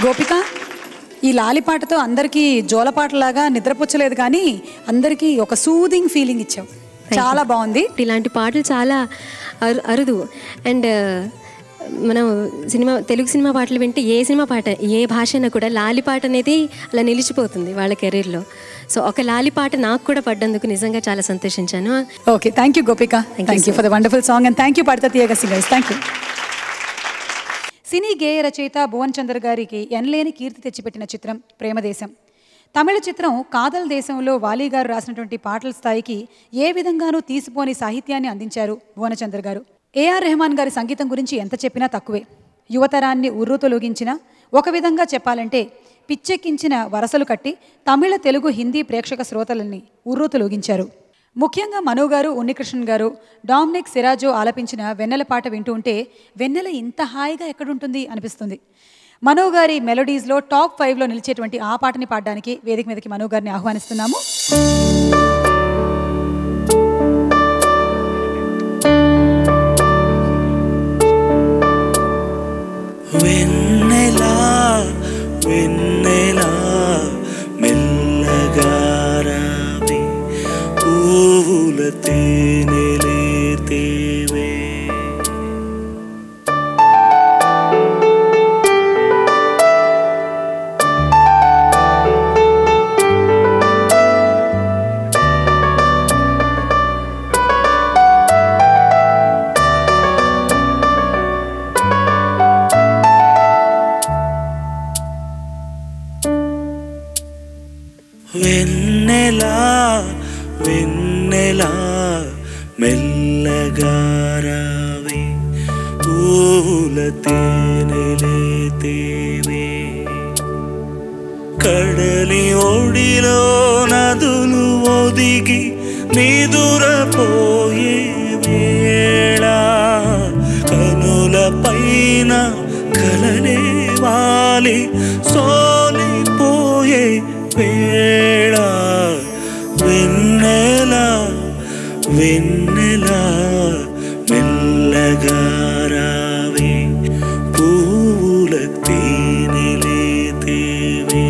గోపిక, ఈ లాలిపాటతో అందరికీ జోలపాటలాగా నిద్రపుచ్చలేదు కానీ అందరికీ ఒక సూదింగ్ ఫీలింగ్ ఇచ్చావు. చాలా బాగుంది. ఇలాంటి పాటలు చాలా అరు అరుదు అండ్ మనం సినిమా తెలుగు సినిమా పాటలు వింటే ఏ సినిమా పాట ఏ భాష అయినా కూడా లాలి పాట అనేది అలా నిలిచిపోతుంది వాళ్ళ కెరీర్లో. సో ఒక లాలి పాట నాకు కూడా పడ్డందుకు నిజంగా చాలా సంతోషించాను. Okay, thank you Gopika. Thank you for the wonderful song and thank you Paadutha Theeyaga singers. Thank you. సినీ గేయ రచయిత భువన్ చంద్ర గారికి ఎనలేని కీర్తి తెచ్చిపెట్టిన చిత్రం ప్రేమదేశం. తమిళ చిత్రం కాదల్ దేశంలో వాలి గారు రాసినటువంటి పాటల స్థాయికి ఏ విధంగానూ తీసిపోని సాహిత్యాన్ని అందించారు భువనచంద్ర గారు. ఏఆర్ రెహమాన్ గారి సంగీతం గురించి ఎంత చెప్పినా తక్కువే. యువతరాన్ని ఉర్రూతొలగించిన, ఒక విధంగా చెప్పాలంటే పిచ్చెక్కించిన వరసలు కట్టి తమిళ, తెలుగు, హిందీ ప్రేక్షక శ్రోతలని ఉర్రూతొలగించారు. ముఖ్యంగా మనో గారు, ఉన్నికృష్ణన్ గారు, డామినిక్ సిరాజో ఆలపించిన వెన్నెల పాట వింటూ ఉంటే వెన్నెల ఇంత హాయిగా ఎక్కడుంటుంది అనిపిస్తుంది. మనో గారి మెలోడీస్లో టాప్ ఫైవ్లో నిలిచేటువంటి ఆ పాటని పాడడానికి వేదిక మీదకి మనో గారిని ఆహ్వానిస్తున్నాము. వెన్నెలా వెన్నెలా మెల్లగా రావే పువ్వుల తేనెలే తేవే వెన్నెలా వెన్నెలా మెల్లగా రావే పువ్వుల తేనెలే తేవే కడలి ఒడిలో నదులు ఒదిగి నిదురపోయే వేళ కనుల పైన కలలే వాలి సోలిపోయే వేళ వెన్నెలా వెన్నెలా మెల్లగా రావే పువ్వుల తేనెలే తేవే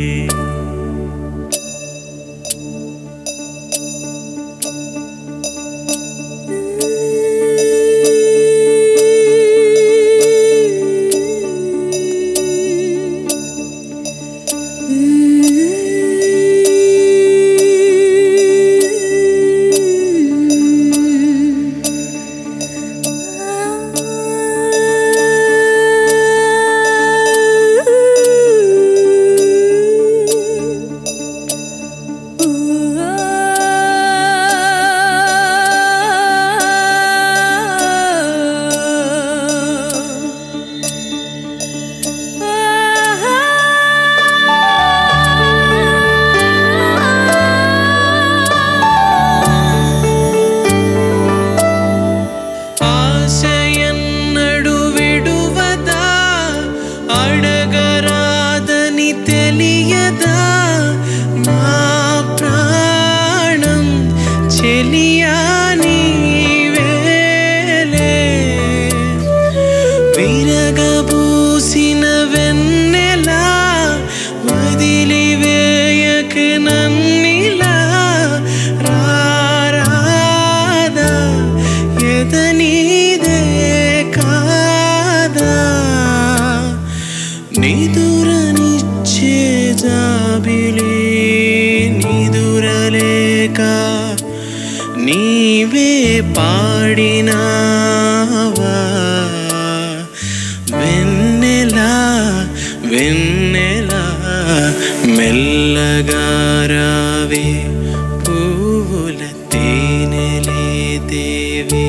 నీవే పాడినావా వెన్నెలా వెన్నెలా మెల్లగా రావే పువ్వుల తేనెలే దేవే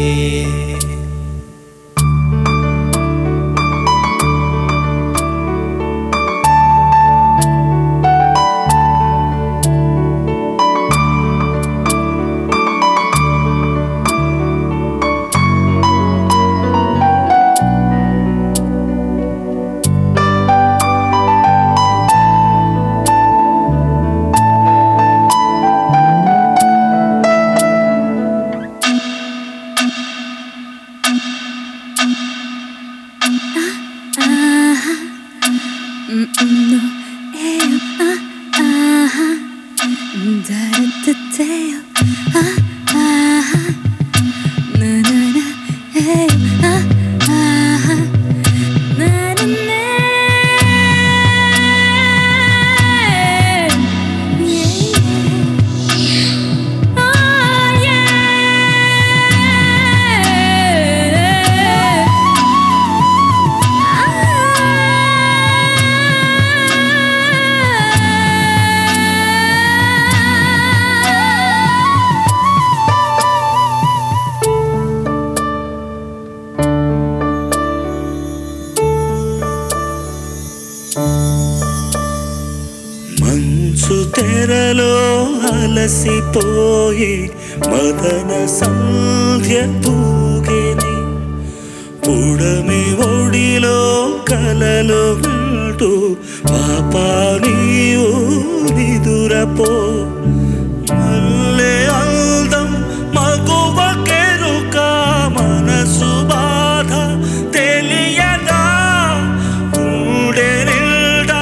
మంచు తెరలో అలసిపోయి మదన సంధ్య పూగిని పుడమి ఒడిలో కలలు వింటూ పాపా నీవు నిదురపో మల్లె అందం మగువ కెరుక మనసు బాధ తెలియదా గుండె నిండా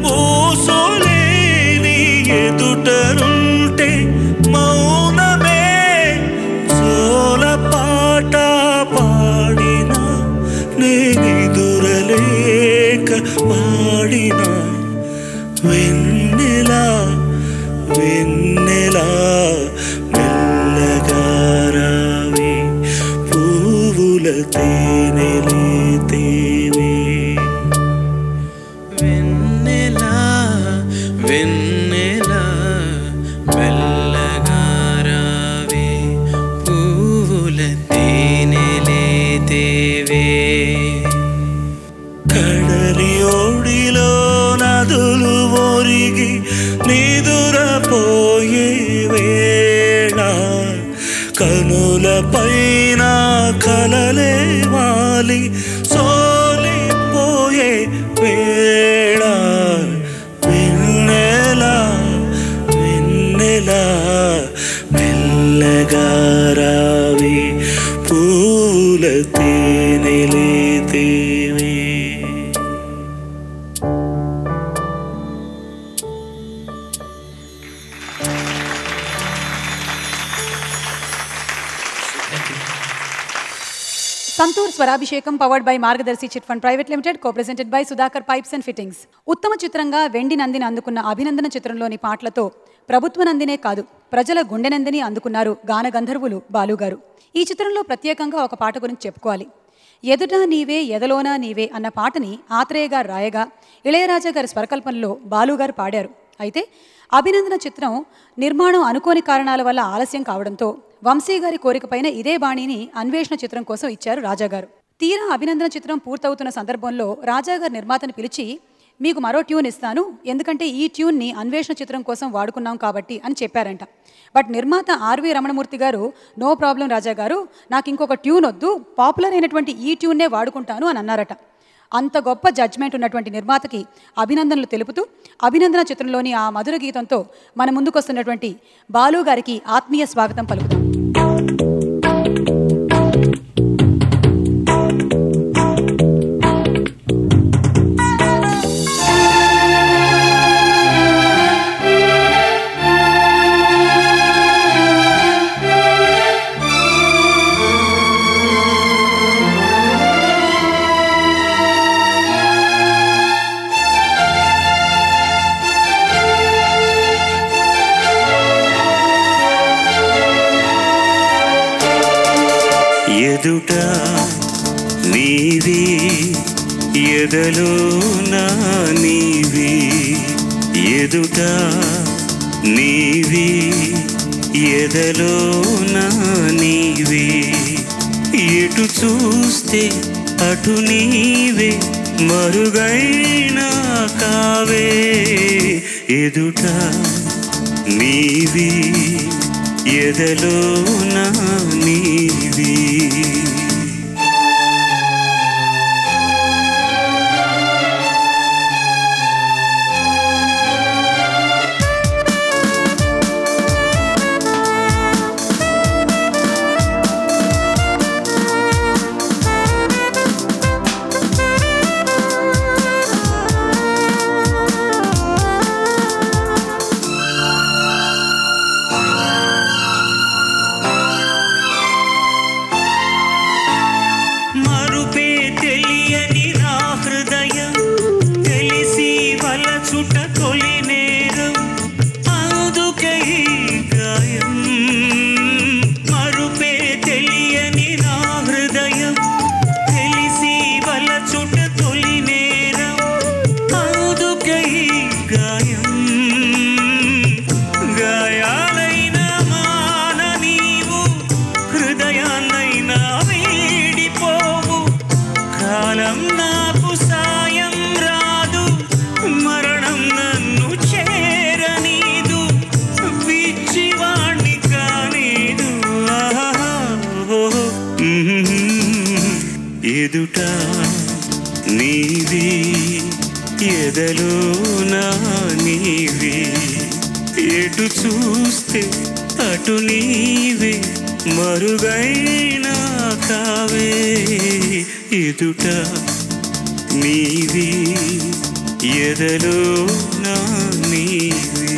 ఊసులేని ఎదుటనుంటే మౌనమే సోల పాట పాడిన నేనిదురలేక పాడిన వెన్నెలా వెన్నెలా మెల్లగా రావే పువ్వుల తేనెలే తేవే వెన్నెలా వెన్నెలా మెల్లగా రావే పువ్వుల తేనెలే తేవే కడలి ఓడిలో నదులు ఒరిగి నిదురపోయే వేళ కనుల పైన కలలే వాలి సోలిపోయే వేళ వెన్నెలా వెన్నెలా మెల్లగా రావే పూల తేనెలే తేవే Santoor Swarabhishekam powered by Margadarsi chit fund private limited co presented by Sudhakar pipes and fittings. ఉత్తమ చిత్రంగా వెండి నందిని అందుకున్న అభినందన చిత్రంలోని పాటలతో ప్రభుత్వ నందినే కాదు ప్రజల గుండె నందిని అందుకున్నారు గాన గంధర్వులు బాలుగారు. ఈ చిత్రంలో ప్రత్యేకంగా ఒక పాట గురించి చెప్పుకోవాలి. ఎదుట నీవే ఎదలోనా నీవే అన్న పాటని ఆత్రేయ గారు రాయగా ఇళయరాజా గారి స్వరకల్పనలో బాలుగారు పాడారు. అయితే అభినందన చిత్రం నిర్మాణం అనుకోని కారణాల వల్ల ఆలస్యం కావడంతో వంశీ గారి కోరికపైన ఇదే బాణీని అన్వేషణ చిత్రం కోసం ఇచ్చారు రాజాగారు. తీరా అభినందన చిత్రం పూర్తవుతున్న సందర్భంలో రాజాగారు నిర్మాతను పిలిచి మీకు మరో ట్యూన్ ఇస్తాను, ఎందుకంటే ఈ ట్యూన్ని అన్వేషణ చిత్రం కోసం వాడుకున్నాం కాబట్టి అని చెప్పారంట. బట్ నిర్మాత ఆర్వి రమణమూర్తి గారు నో ప్రాబ్లం రాజా గారు, నాకు ఇంకొక ట్యూన్ వద్దు, పాపులర్ అయినటువంటి ఈ ట్యూన్నే వాడుకుంటాను అని అన్నారట. అంత గొప్ప జడ్జ్మెంట్ ఉన్నటువంటి నిర్మాతకి అభినందనలు తెలుపుతూ అభినందన చిత్రంలోని ఆ మధుర గీతంతో మన ముందుకొస్తున్నటువంటి బాలు గారికి ఆత్మీయ స్వాగతం పలుకుతాం. ఎదుట నీవి ఎదలో నా నీవి ఎదుట నీవి ఎదలో నా నీవి ఎటు చూస్తే అటు నీవే మరుగైనా కావే ఎదుట నీవి ఎదలో నా నీవి కాలం నాకు సాయం రాదు, మరణం నన్ను చేరనీదు, పిచ్చివాణ్ణి కానీదు. ఆహా, ఓహో, ఎదుట నీవి, ఎదలో నా నీవి, ఎటు చూస్తే అటు నీవే, మరుగైనా కావే. ఎదుట నీవి, ఎదలో నా నీవి.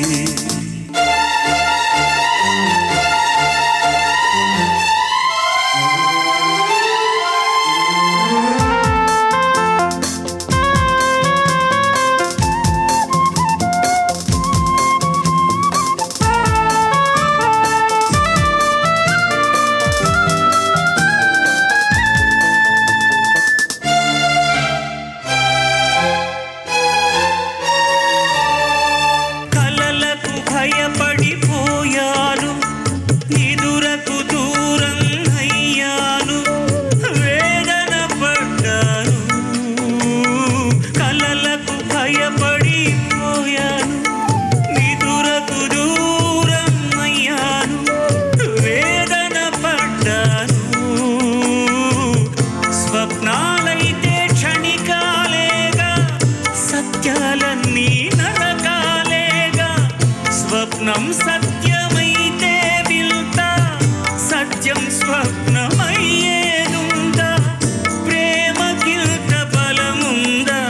సత్యమైతే విల్త సత్యం స్వప్నమయ్యేదుందా, ప్రేమకింత బలముందా.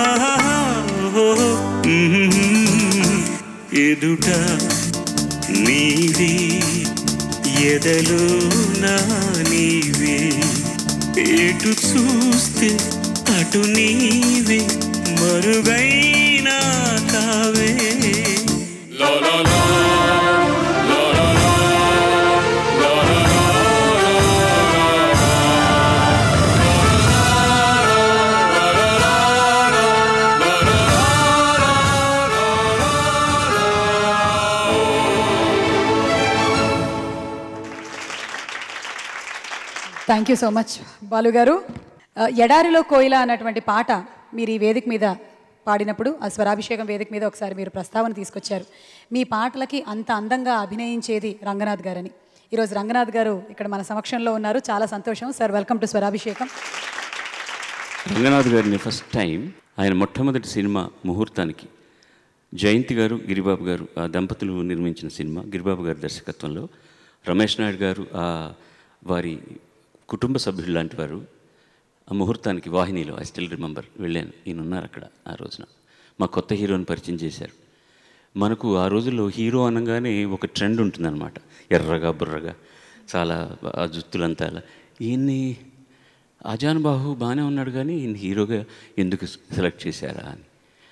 ఎదుట నీవి, ఎదలో నా నీవి, ఎటు చూస్తే అటు నీవి, మరుగైనా కావే. La la la, la la la, la la la, thank you so much Balu గారు. ఎడారిలో కోయిల అన్నటువంటి పాట మీరు ఈ వేదిక మీద పాడినప్పుడు, ఆ స్వరాభిషేకం వేదిక మీద ఒకసారి మీరు ప్రస్తావన తీసుకొచ్చారు. మీ పాటలకి అంత అందంగా అభినయించేది రంగనాథ్ గారని. ఈరోజు రంగనాథ్ గారు ఇక్కడ మన సమక్షంలో ఉన్నారు. చాలా సంతోషం sir. Welcome to Swarabhishekam. Ranganath గారిని ఫస్ట్ టైం ఆయన మొట్టమొదటి సినిమా ముహూర్తానికి జయంతి గారు, గిరిబాబు గారు ఆ దంపతులు నిర్మించిన సినిమా, గిరిబాబు గారి దర్శకత్వంలో రమేష్ నాయుడు గారు ఆ వారి కుటుంబ సభ్యులు లాంటి వారు ఆ ముహూర్తానికి వాహినిలో ఐ స్టిల్ రిమెంబర్ వెళ్ళాను. ఈయన ఉన్నారు అక్కడ. ఆ రోజున మా కొత్త హీరోని పరిచయం చేశారు. మనకు ఆ రోజుల్లో హీరో అనగానే ఒక ట్రెండ్ ఉంటుందన్నమాట, ఎర్రగా బుర్రగా చాలా ఆ జుత్తులంతా అలా. ఈయన్ని అజాన్ బాహు బాగానే ఉన్నాడు కానీ ఈయన హీరోగా ఎందుకు సెలెక్ట్ చేశారా అని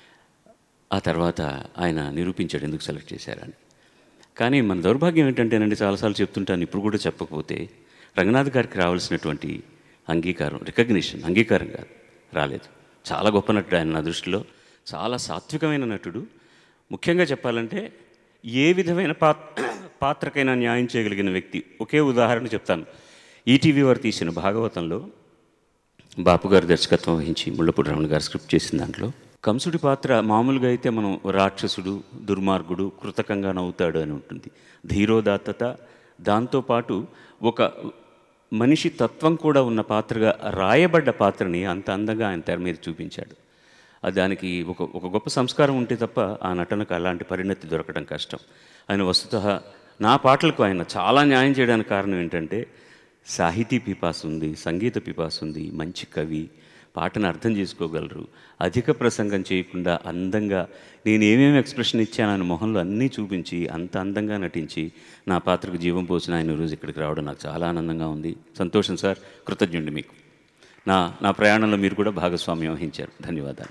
ఆ తర్వాత ఆయన నిరూపించాడు ఎందుకు సెలెక్ట్ చేశారా అని. కానీ మన దౌర్భాగ్యం ఏంటంటేనండి, చాలాసార్లు చెప్తుంటాను, ఇప్పుడు కూడా చెప్పకపోతే, రంగనాథ్ గారికి రావాల్సినటువంటి అంగీకారం, రికగ్నిషన్, అంగీకారం కాదు, రాలేదు. చాలా గొప్ప నటుడు ఆయన నా దృష్టిలో, చాలా సాత్వికమైన నటుడు. ముఖ్యంగా చెప్పాలంటే ఏ విధమైన పాత్ర పాత్రకైనా న్యాయం చేయగలిగిన వ్యక్తి. ఒకే ఉదాహరణ చెప్తాను. ఈటీవీ వారు తీసిన భాగవతంలో బాపు గారు దర్శకత్వం వహించి ముళ్ళపూడి రమణ గారు స్క్రిప్ట్ చేసిన దాంట్లో కంసుడి పాత్ర మామూలుగా అయితే మనం రాక్షసుడు, దుర్మార్గుడు, కృతకంగా నవ్వుతాడు అని ఉంటుంది. ధీరోదాత్తత, దాంతోపాటు ఒక మనిషి తత్వం కూడా ఉన్న పాత్రగా రాయబడ్డ పాత్రని అంత అందంగా ఆయన తెర మీద చూపించాడు. దానికి ఒక ఒక గొప్ప సంస్కారం ఉంటే తప్ప ఆ నటనకు అలాంటి పరిణతి దొరకడం కష్టం. ఆయన వస్తుతః నా పాటలకు ఆయన చాలా న్యాయం చేయడానికి కారణం ఏంటంటే సాహితీ పిపాస ఉంది, సంగీత పిపాస ఉంది, మంచి కవి, పాటను అర్థం చేసుకోగలరు, అధిక ప్రసంగం చేయకుండా అందంగా నేను ఏమేమి ఎక్స్ప్రెషన్ ఇచ్చానని మొహంలో అన్నీ చూపించి అంత అందంగా నటించి నా పాత్రకు జీవం పోసిన ఆయన రోజు ఇక్కడికి రావడం నాకు చాలా ఆనందంగా ఉంది. సంతోషం సార్, కృతజ్ఞుడి మీకు. నా నా ప్రయాణంలో మీరు కూడా భాగస్వామ్యం వహించారు. ధన్యవాదాలు.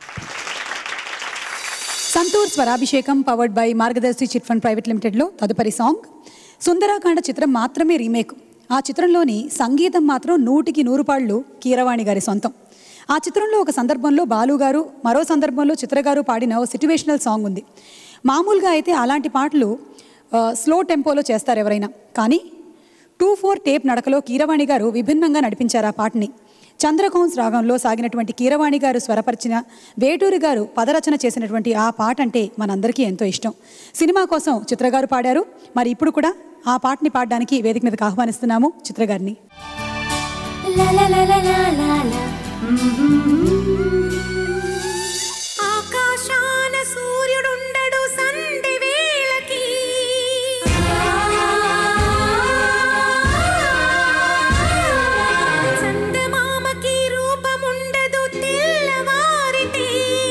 Santoor Swarabhishekam powered by Margadarsi chit fund private లిమిటెడ్లో తదుపరి సాంగ్ సుందరాకాండ చిత్రం మాత్రమే రీమేక్. ఆ చిత్రంలోని సంగీతం మాత్రం నూటికి నూరు పాళ్ళు కీరవాణి గారి సొంతం. ఆ చిత్రంలో ఒక సందర్భంలో బాలు గారు, మరో సందర్భంలో చిత్ర గారు పాడిన ఓ సిట్యువేషనల్ సాంగ్ ఉంది. మామూలుగా అయితే అలాంటి పాటలు స్లో టెంపోలో చేస్తారు ఎవరైనా, కానీ టూ ఫోర్ టేప్ నడకలో కీరవాణి గారు విభిన్నంగా నడిపించారు ఆ పాటని. చంద్రకౌన్స్ రాగంలో సాగినటువంటి కీరవాణి గారు స్వరపరిచిన, వేటూరి గారు పదరచన చేసినటువంటి ఆ పాట అంటే మనందరికీ ఎంతో ఇష్టం. సినిమా కోసం చిత్రగారు పాడారు. మరి ఇప్పుడు కూడా ఆ పాటని పాడడానికి వేదిక మీదకి ఆహ్వానిస్తున్నాము చిత్రగారిని. ఆకాశాన సూర్యుడుండడు సంధి వేళకి, చందమామకి రూపముండదు తెల్లవారితే,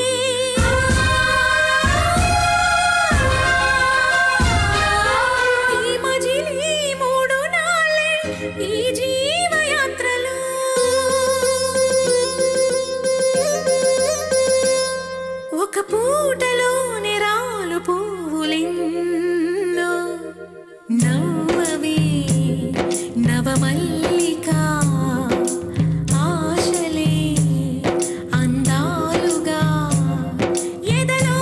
ఈ మజిలీ మూడు నాళ్ళే ఈ జీవయాత్రలో, ఒక పూటలోనే రాలు పువ్వులెన్నో, నవ్వవే నవమల్లిక, ఆశలే అందాలుగా, ఎదలో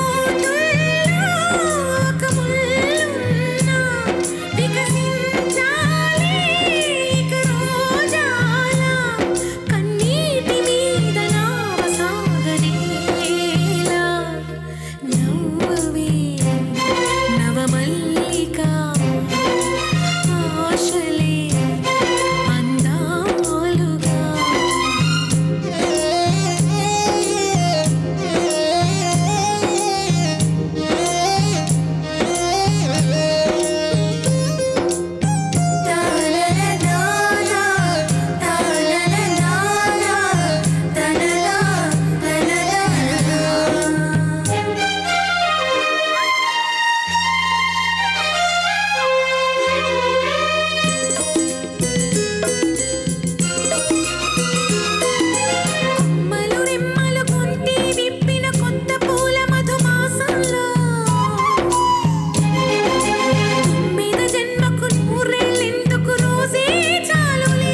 ఒక ముల్లున్నా వికసించాలి ఇక రోజాల, కన్నీటి మీద నావ సాగనేలా, నవ్వవే నవమల్లిక, ఆశలే అందాలుగా. కొమ్మలు రెమ్మలు కొంటి విప్పిన కొత్త పూల మధుమాసంలో, తొమ్మిద జన్మకు నూరేళ్ళెందుకు రోజే చాలులే,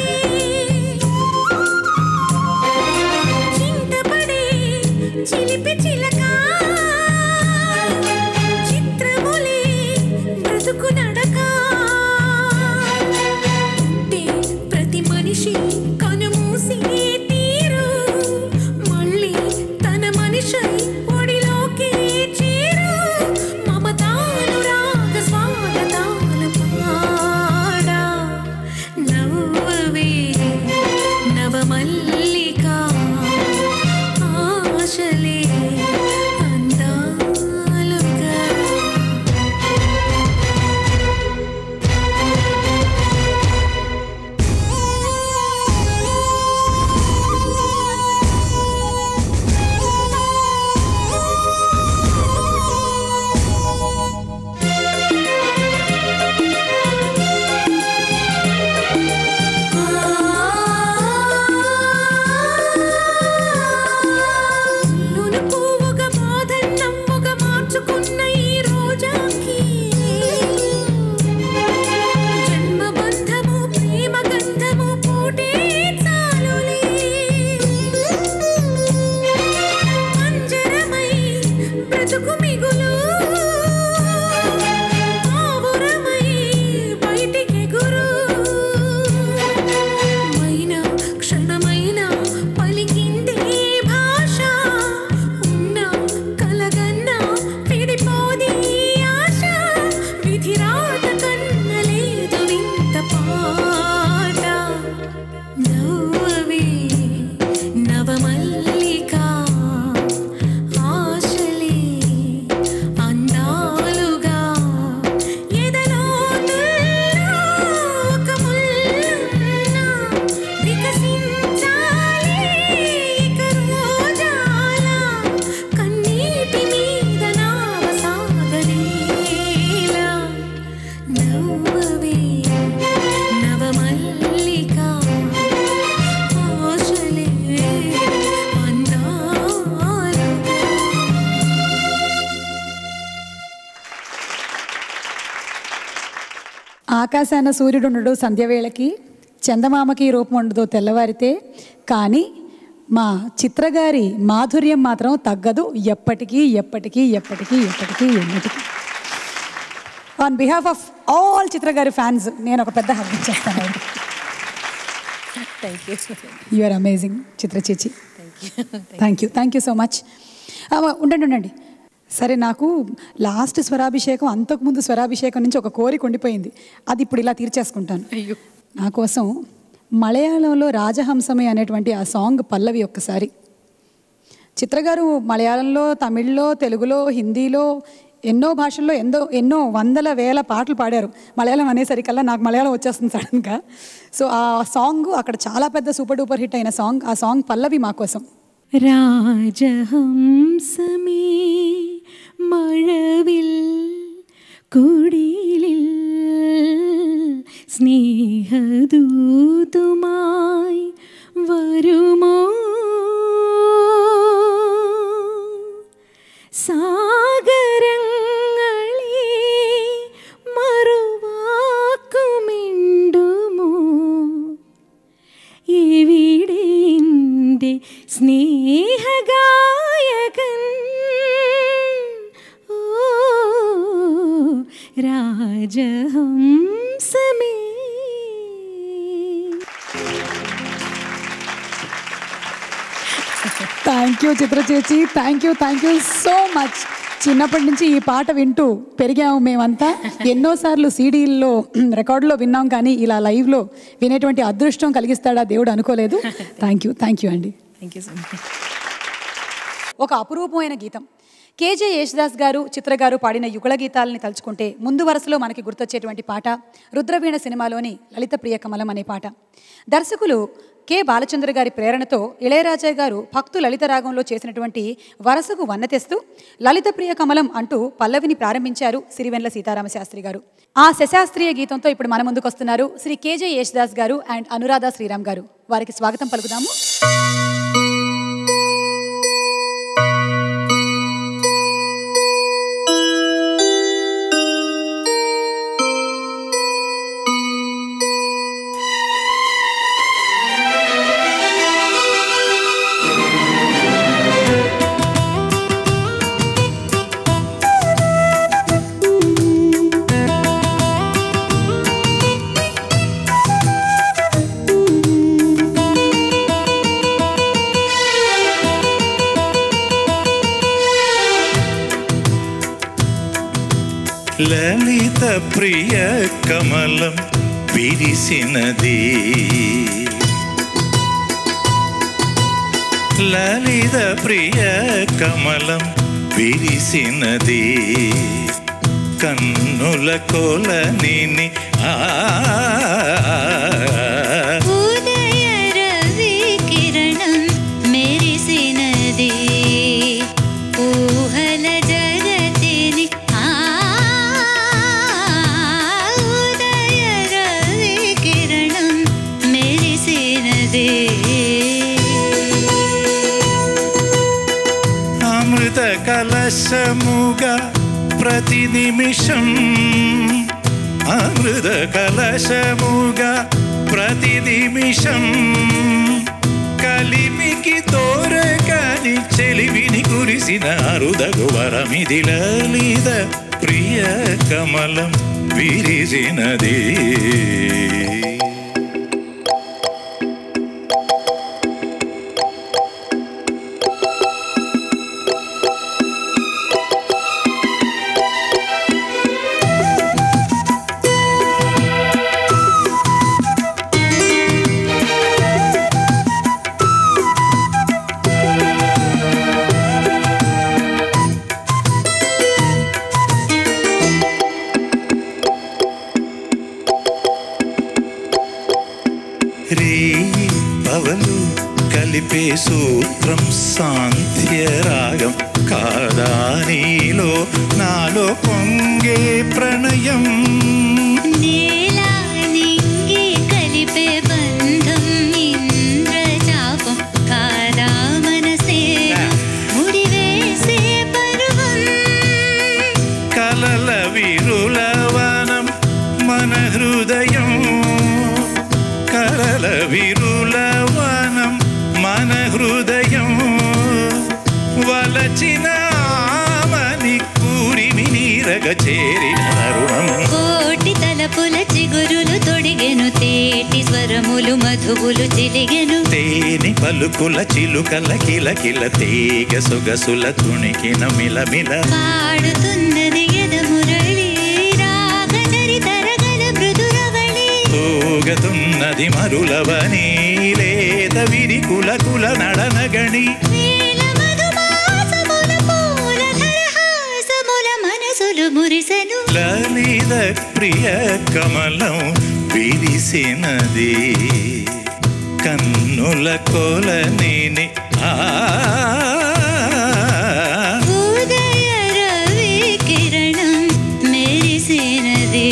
చింతపడే చిలిపి చిలక, చిత్రములే బ్రతుకు నడక, పుట్టే ప్రతి మనిషి కనుమూసే తీరు, మళ్ళీ తన మనిషై ఒడిలోకి చేరు, మమతానురాగ స్వాగతాలు పాడా, నవ్వవే నవమల్లిక, ఆశలే అందాలుగా. నును పువ్వుగా బాధన్నమ్ముగా మార్చుకున్న ఈ రోజాకి, జన్మబంధము ప్రేమ గంధము పూటే చాలులే, పంజరమై బ్రతుకు మిగులు, ఆవురమై బయటికెగురు, మైన క్షణమైన పలికిందే భాష, ఉన్న కలగన్న విడిపోది ఆశ, విధిరాత కన్నలేదు వింత పాట, నవ్వవే నవమల్లిక, ఆశలే అందాలుగా, ఎదలో ఒక ముల్లున్నా వికసించాలి ఇక రోజాల, కన్నీటి మీద నావ సాగనేలా, నవ్వవే నవమల్లిక, ఆశలే అందాలుగా. ఆకాశాన సూర్యుడుండడు సంధ్యవేళకి, చందమామకి రూపం ఉండదు తెల్లవారితే, కానీ మా చిత్రగారి మాధుర్యం మాత్రం తగ్గదు ఎప్పటికీ ఎప్పటికీ ఎప్పటికీ ఎప్పటికీ ఎన్నటికీ. ఆన్ బిహాఫ్ ఆఫ్ ఆల్ చిత్రగారి ఫ్యాన్స్ నేను ఒక పెద్ద హగ్ ఇచ్చేస్తాను. Thank you you are amazing Chithra చేచి. Thank you thank you so much. ఉండండి ఉండండి సరే, నాకు లాస్ట్ స్వరాభిషేకం అంతకుముందు స్వరాభిషేకం నుంచి ఒక కోరిక ఉండిపోయింది, అది ఇప్పుడు ఇలా తీర్చేసుకుంటాను. అయ్యో, నా కోసం మలయాళంలో రాజహంసమే అనేటువంటి ఆ సాంగ్ పల్లవి ఒక్కసారి. చిత్రగారు మలయాళంలో, తమిళ్లో, తెలుగులో, హిందీలో ఎన్నో భాషల్లో ఎన్నో ఎన్నో వందల వేల పాటలు పాడారు. మలయాళం అనేసరికల్లా నాకు మలయాళం వచ్చేస్తుంది సడన్గా. సో ఆ సాంగ్ అక్కడ చాలా పెద్ద సూపర్ డూపర్ హిట్ అయిన సాంగ్. ఆ సాంగ్ పల్లవి మా కోసం. രാജഹംസമേ മഴവിൽ കുടിലിൽ സ്നേഹദൂതുമായി വരുമോ സാഗരങ്ങളെ മറുവാക്കുമിണ്ടുമോ എവിടെ എൻ്റെ സ്നേഹഗായകൻ ഓ രാജഹംസമേ. థ్యాంక్ యూ చిత్ర చేచి, thank you thank you so much. చిన్నప్పటి నుంచి ఈ పాట వింటూ పెరిగాము మేమంతా. ఎన్నోసార్లు సీడీల్లో రికార్డులో విన్నాం, కానీ ఇలా లైవ్లో వినేటువంటి అదృష్టం కలిగిస్తాడా దేవుడు అనుకోలేదు. థ్యాంక్ యూ థ్యాంక్ యూ అండి. Thank you so much. ఒక అపురూపమైన గీతం. కేజే యేసుదాస్ గారు, చిత్ర గారు పాడిన యుగళ గీతాలని తలుచుకుంటే ముందు వరుసలో మనకి గుర్తొచ్చేటువంటి పాట రుద్రవీణ సినిమాలోని లలిత ప్రియ కమలం అనే పాట. దర్శకులు కె బాలచంద్ర గారి ప్రేరణతో ఇళయరాజా గారు భక్తు లలిత రాగంలో చేసినటువంటి వరసకు వన్న తెస్తూ లలిత ప్రియ కమలం అంటూ పల్లవిని ప్రారంభించారు సిరివెన్ల సీతారామ శాస్త్రి గారు. ఆ శశాస్త్రీయ గీతంతో ఇప్పుడు మన ముందుకు వస్తున్నారు శ్రీ కేజే యేసుదాస్ గారు అండ్ అనురాధ శ్రీరామ్ గారు. వారికి స్వాగతం పలుకుదాము. లలిత ప్రియ కమలం విరిసినది, లలిత ప్రియ కమలం విరిసినది, కన్నుల కొలనిని ఆ ఉదయ రవి కిరణం మెరిసినది, ఊహల జగతిని ఆ ఉదయ రవి కిరణం మెరిసినది, అమృత కలశముగా ప్రతి నిమిషం, అమృత కలశముగా ప్రతి నిమిషం, కలిమికి తోరకాని చెలివిని కురిసిన అరుదగు వరమిది లలిత ప్రియ కమలం విరిసినది. పవలు కలిపే సూత్రం సాంధ్యరాగం కాదా నీలో నాలో పొంగే ప్రణయం, నేలా నింగి కలిపే బంధం ఇంద్రజాపం కాదా మనసే ముడివేసే పరువం, కలల విరులవనం మన హృదయం, కలల విరులవనం మన హృదయం, వలచిన ఆమని కూరిమి నీరగ చేరిన తరుణం, కోటి తలపుల తిరిగెను తేని పలుకుల చిలుకల కిలకిల తీగ సొగసుల తుణికిన మిలమిల పాడుతున్నది ఎద మురళి రాగచరి తరగల మృదురవళి ఊగతున్నది మరులవని లేత విరి కుల కుల నడనగణి నీల మధుమాసముల పూల ధరహాసముల మనసులు మురిసెను లలిత ప్రియ కమలం విరిసినది కన్నుల కొలనిని ఆ ఉదయ రవి కిరణం మెరిసినది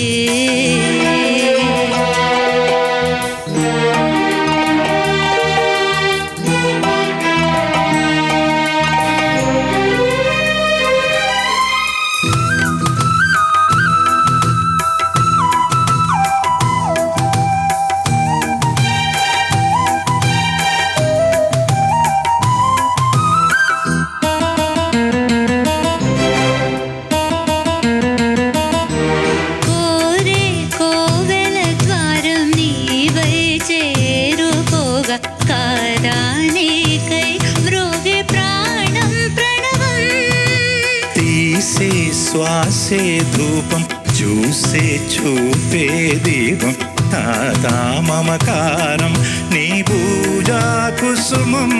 కోరే కోవెల ద్వారం నీవై చేరుకోగా కాదానికై మ్రోగే ప్రాణం ప్రణవం తీసే శ్వాసే ధూపం చూసే చూపే దీపం తాతా మమకారం నీ పూజా కుసుమం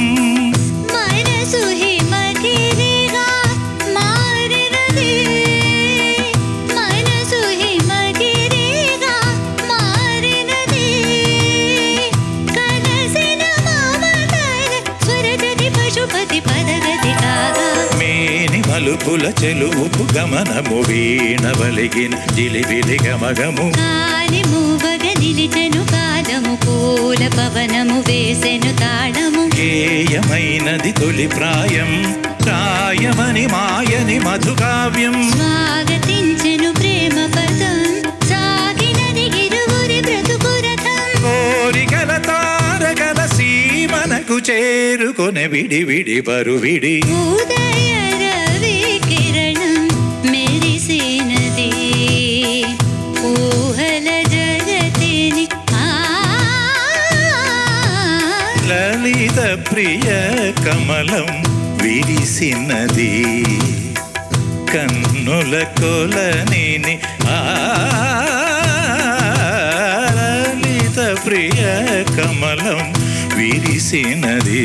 మనసు హిమగిరిగా మారినది మనసు హిమగిరిగా మారినది కలసిన మమతల స్వరగతి పశుపతి పదగతి కాగా మేని మలుపుల చెలుపు గమనము వీణ వలిగిన జిలిబిలి గమగము కాలి మూవగ నిలిచెను కాలము పూల పవనము వేసెను తాళము గేయమైనది తొలి ప్రాయం ప్రాయమని మాయని మధుకావ్యం స్వాగతించెను ప్రేమ పదం సాగినది ఇరువురి బ్రతుకు రథం కోరికల తారకల సీమనకు చేరుకొనే విడి విడి బరువిడి ఉదయ రవి కిరణం మెరిసినది ఊహల జగతిని ఆ లలిత ప్రియ కమలం విరిసినది కన్నుల కొలనిని ఆ లలిత ప్రియ కమలం విరిసినది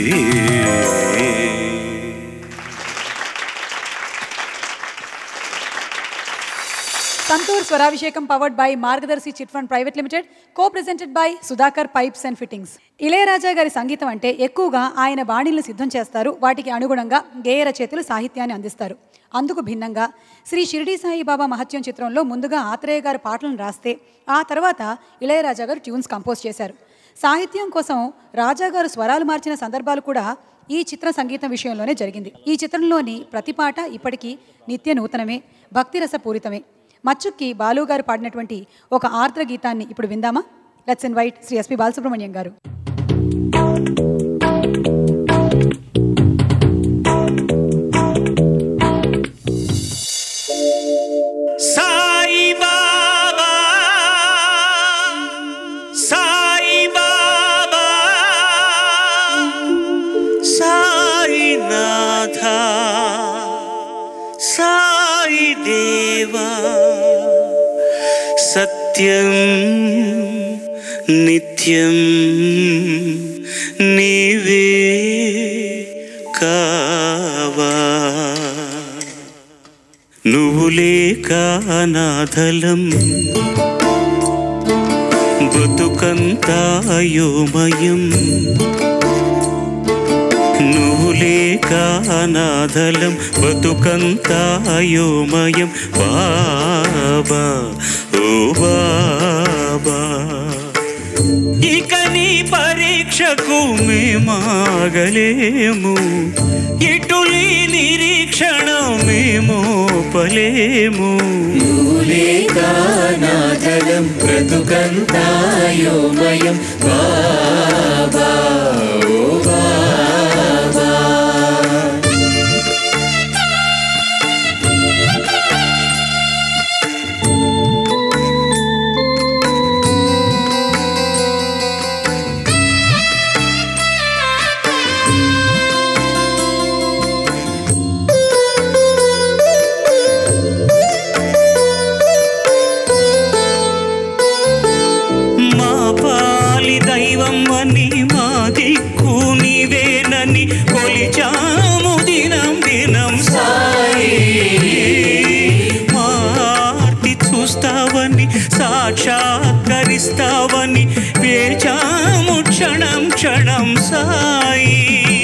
Santoor Swarabhishekam powered by Margadarsi chit fund private limited co presented by Sudhakar pipes and fittings. Ilaiyaraaja గారి సంగీతం అంటే ఎక్కువగా ఆయన బాణీలను సిద్ధం చేస్తారు, వాటికి అనుగుణంగా గేయ రచయితలు సాహిత్యాన్ని అందిస్తారు. అందుకు భిన్నంగా శ్రీ షిరిడి సాయిబాబా మహత్యం చిత్రంలో ముందుగా ఆత్రేయ గారు పాటలను రాస్తే ఆ తర్వాత ఇళయరాజా గారు ట్యూన్స్ కంపోజ్ చేశారు. సాహిత్యం కోసం రాజా గారు స్వరాలు మార్చిన సందర్భాలు కూడా ఈ చిత్ర సంగీతం విషయంలోనే జరిగింది. ఈ చిత్రంలోని ప్రతి పాట ఇప్పటికీ నిత్య నూతనమే, భక్తిరస పూరితమే. మచ్చుక్కి బాలు గారు పాడినటువంటి ఒక ఆర్ద్ర గీతాన్ని ఇప్పుడు విందామా? Let's invite Shri SP Balasubrahmanyam గారు. సాయి బాబా సాయి బాబా సాయినాథ సాయి దేవా సత్యం నిత్యం నీవే కావా నువ్వు లేక అనాథలం బతుకంతా అయోమయం నువ్వు లేక అనాథలం బతుకంతా అయోమయం బాబా ఓ బాబా ఇక నీ పరీక్షకు మేమాగలేము ఇటులీ నిరీక్షణ మేము పలేము నువ్వు లేక అనాథలం బ్రతుకంతా అయోమయం బాబా ఓ బాబా. నీవేనని కొలిచాము దినం దినం సాయి. మార్తి చూస్తావని సాక్షాత్కరిస్తావని వేచాము క్షణం క్షణం సాయి.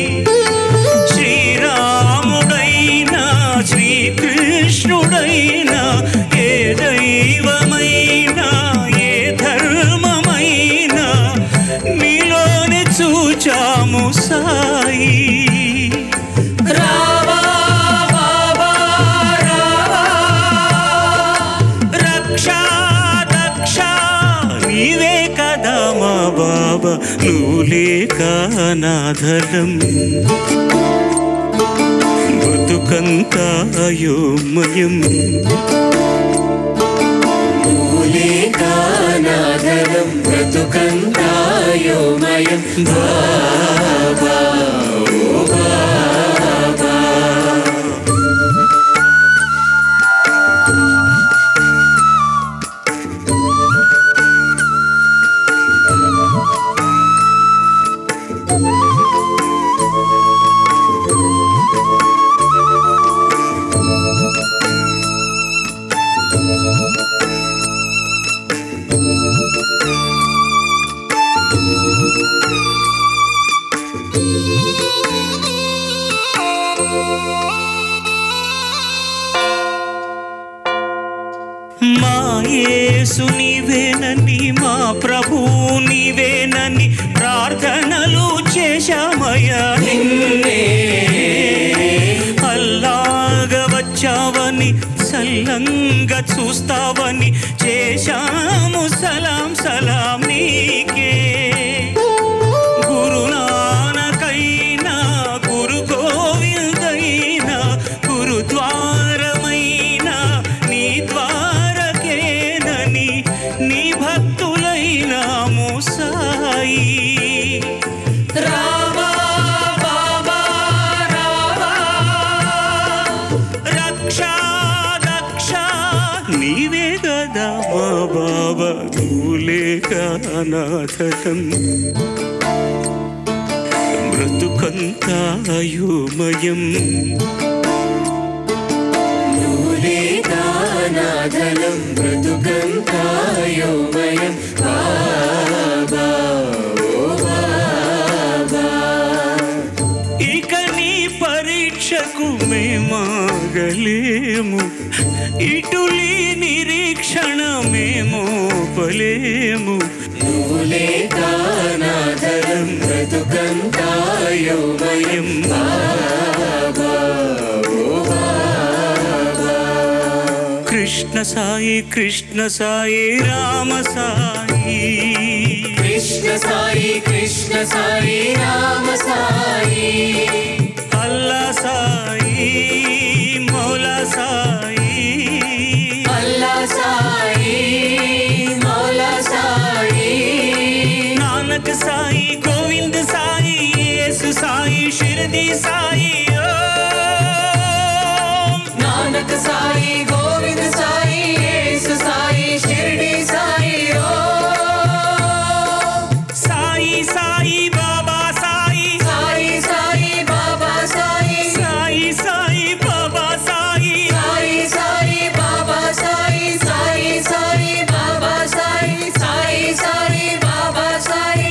శ్రీరాముడైనా శ్రీకృష్ణుడైనా ఏ దైవమైనా ఏ ధర్మమైనా నీలోనే చూచాము సాయి. రావా బాబా రావా, రక్షా దక్ష నీవే కదా మా బాబా, నువ్వు లేక అనాథలం బతుకంతా అయోమయం. మూలేకానాదరం బ్రతుకంతాయోమయం బాబా ఓ బాబా. మా యేసు నీవేనని మా ప్రభువు నీవేనని ప్రార్థనలు చేశామయ్యా నిన్నే. అల్లాగా వచ్చావని సల్లంగా చూస్తావని చేశాము సలాం సలాం నీకే. గురునానకైనా గురు గోవిందైనా గురుద్వారమైనా నీ ద్వారకేనని నీ భక్తులైనాము సాయి. రావా బాబా రావా, రక్షా దక్ష నీవే కదా మా బాబా, నువ్వు లేక అనాథలం బ్రతుకంతా అయోమయం. మూలేకానాదరం బ్రతుకంతాయోమయం బాబా ఓ బాబా. ఇక నీ పరీక్షకు మేమాగలేము, ఇటులీ నిరీక్షణ మేము పలేము. మూలేకానాదరం బ్రతుకంతాయోమయం బాబా ఓ బాబా. కృష్ణ సాయి కృష్ణ సాయి రామ సాయి, కృష్ణ సాయి కృష్ణ సాయి రామ సాయి. అల్లా సాయి మౌలా సాయి, అల్లా సాయి మౌలా సాయి. నానక్ సాయి గోవింద్ సాయి యేసు సాయి షిర్ది సాయి. నానక్ సాయి గోవింద్ సాయి యేసు సాయి షిర్డి సాయి సాయి సాయి బాబా సాయి, సాయి సాయి బాబా సాయి, సాయి సాయి బాబా సాయి, సాయి సాయి బాబా సాయి, సాయి సాయి బాబా సాయి, సాయి సాయి బాబా సాయి.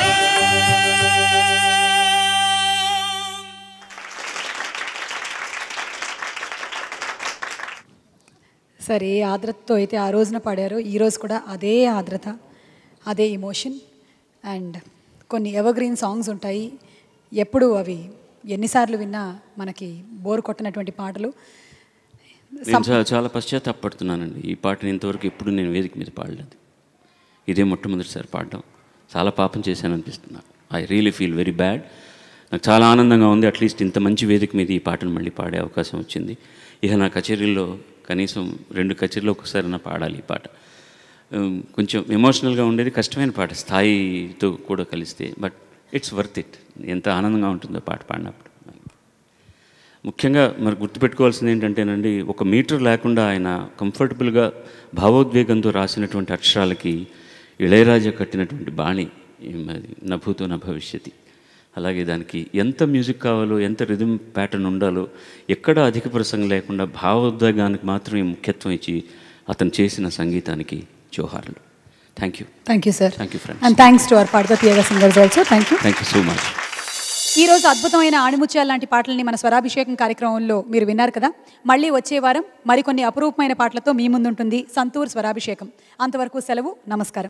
సరే ఏ ఆర్ద్రతతో అయితే ఆ రోజున పాడారో ఈరోజు కూడా అదే ఆర్ద్రత, అదే ఇమోషన్. అండ్ కొన్ని ఎవర్గ్రీన్ సాంగ్స్ ఉంటాయి, ఎప్పుడు అవి ఎన్నిసార్లు విన్నా మనకి బోర్ కొట్టినటువంటి పాటలు. నేను చాలా చాలా పశ్చాత్తాపడుతున్నానండి. ఈ పాటని ఇంతవరకు ఎప్పుడు నేను వేదిక మీద పాడలేదు, ఇదే మొట్టమొదటిసారి పాడడం. చాలా పాపం చేశాను అనిపిస్తున్నా. I really feel very bad. నాకు చాలా ఆనందంగా ఉంది, అట్లీస్ట్ ఇంత మంచి వేదిక మీద ఈ పాటను మళ్ళీ పాడే అవకాశం వచ్చింది. ఇక నా కచేరీల్లో కనీసం రెండు కచేరీలో ఒకసారి నా పాడాలి ఈ పాట. కొంచెం ఎమోషనల్గా ఉండేది, కష్టమైన పాట స్థాయితో కూడా కలిస్తే, బట్ ఇట్స్ వర్త్ ఇట్. ఎంత ఆనందంగా ఉంటుందో పాట పాడినప్పుడు. ముఖ్యంగా మరి గుర్తుపెట్టుకోవాల్సింది ఏంటంటేనండి, ఒక మీటర్ లేకుండా ఆయన కంఫర్టబుల్గా భావోద్వేగంతో రాసినటువంటి అక్షరాలకి ఇళయరాజా కట్టినటువంటి బాణి నభూతో న భవిష్యతి. అలాగే దానికి ఎంత మ్యూజిక్ కావాలో, ఎంత రిథమ్ ప్యాటర్న్ ఉండాలో, ఎక్కడ అధిక ప్రసంగం లేకుండా భావోద్వేగానికి మాత్రమే ముఖ్యత్వం ఇచ్చి అతను చేసిన సంగీతానికి జోహార్లు. Thank you. Thank you sir. Thank you friends. And thanks to our Paadutha Theeyaga singers also. Thank you. Thank you so much. ఈ రోజు అద్భుతమైన ఆణిముత్యాల లాంటి పాటల్ని మన స్వరాభిషేకం కార్యక్రమంలో మీరు విన్నారు కదా. మళ్ళీ వచ్చే వారం మరికొన్ని అపురూపమైన పాటలతో మీ ముందుంటుంది సంతూర్ స్వరాభిషేకం. అంతవరకు సెలవు. నమస్కారం.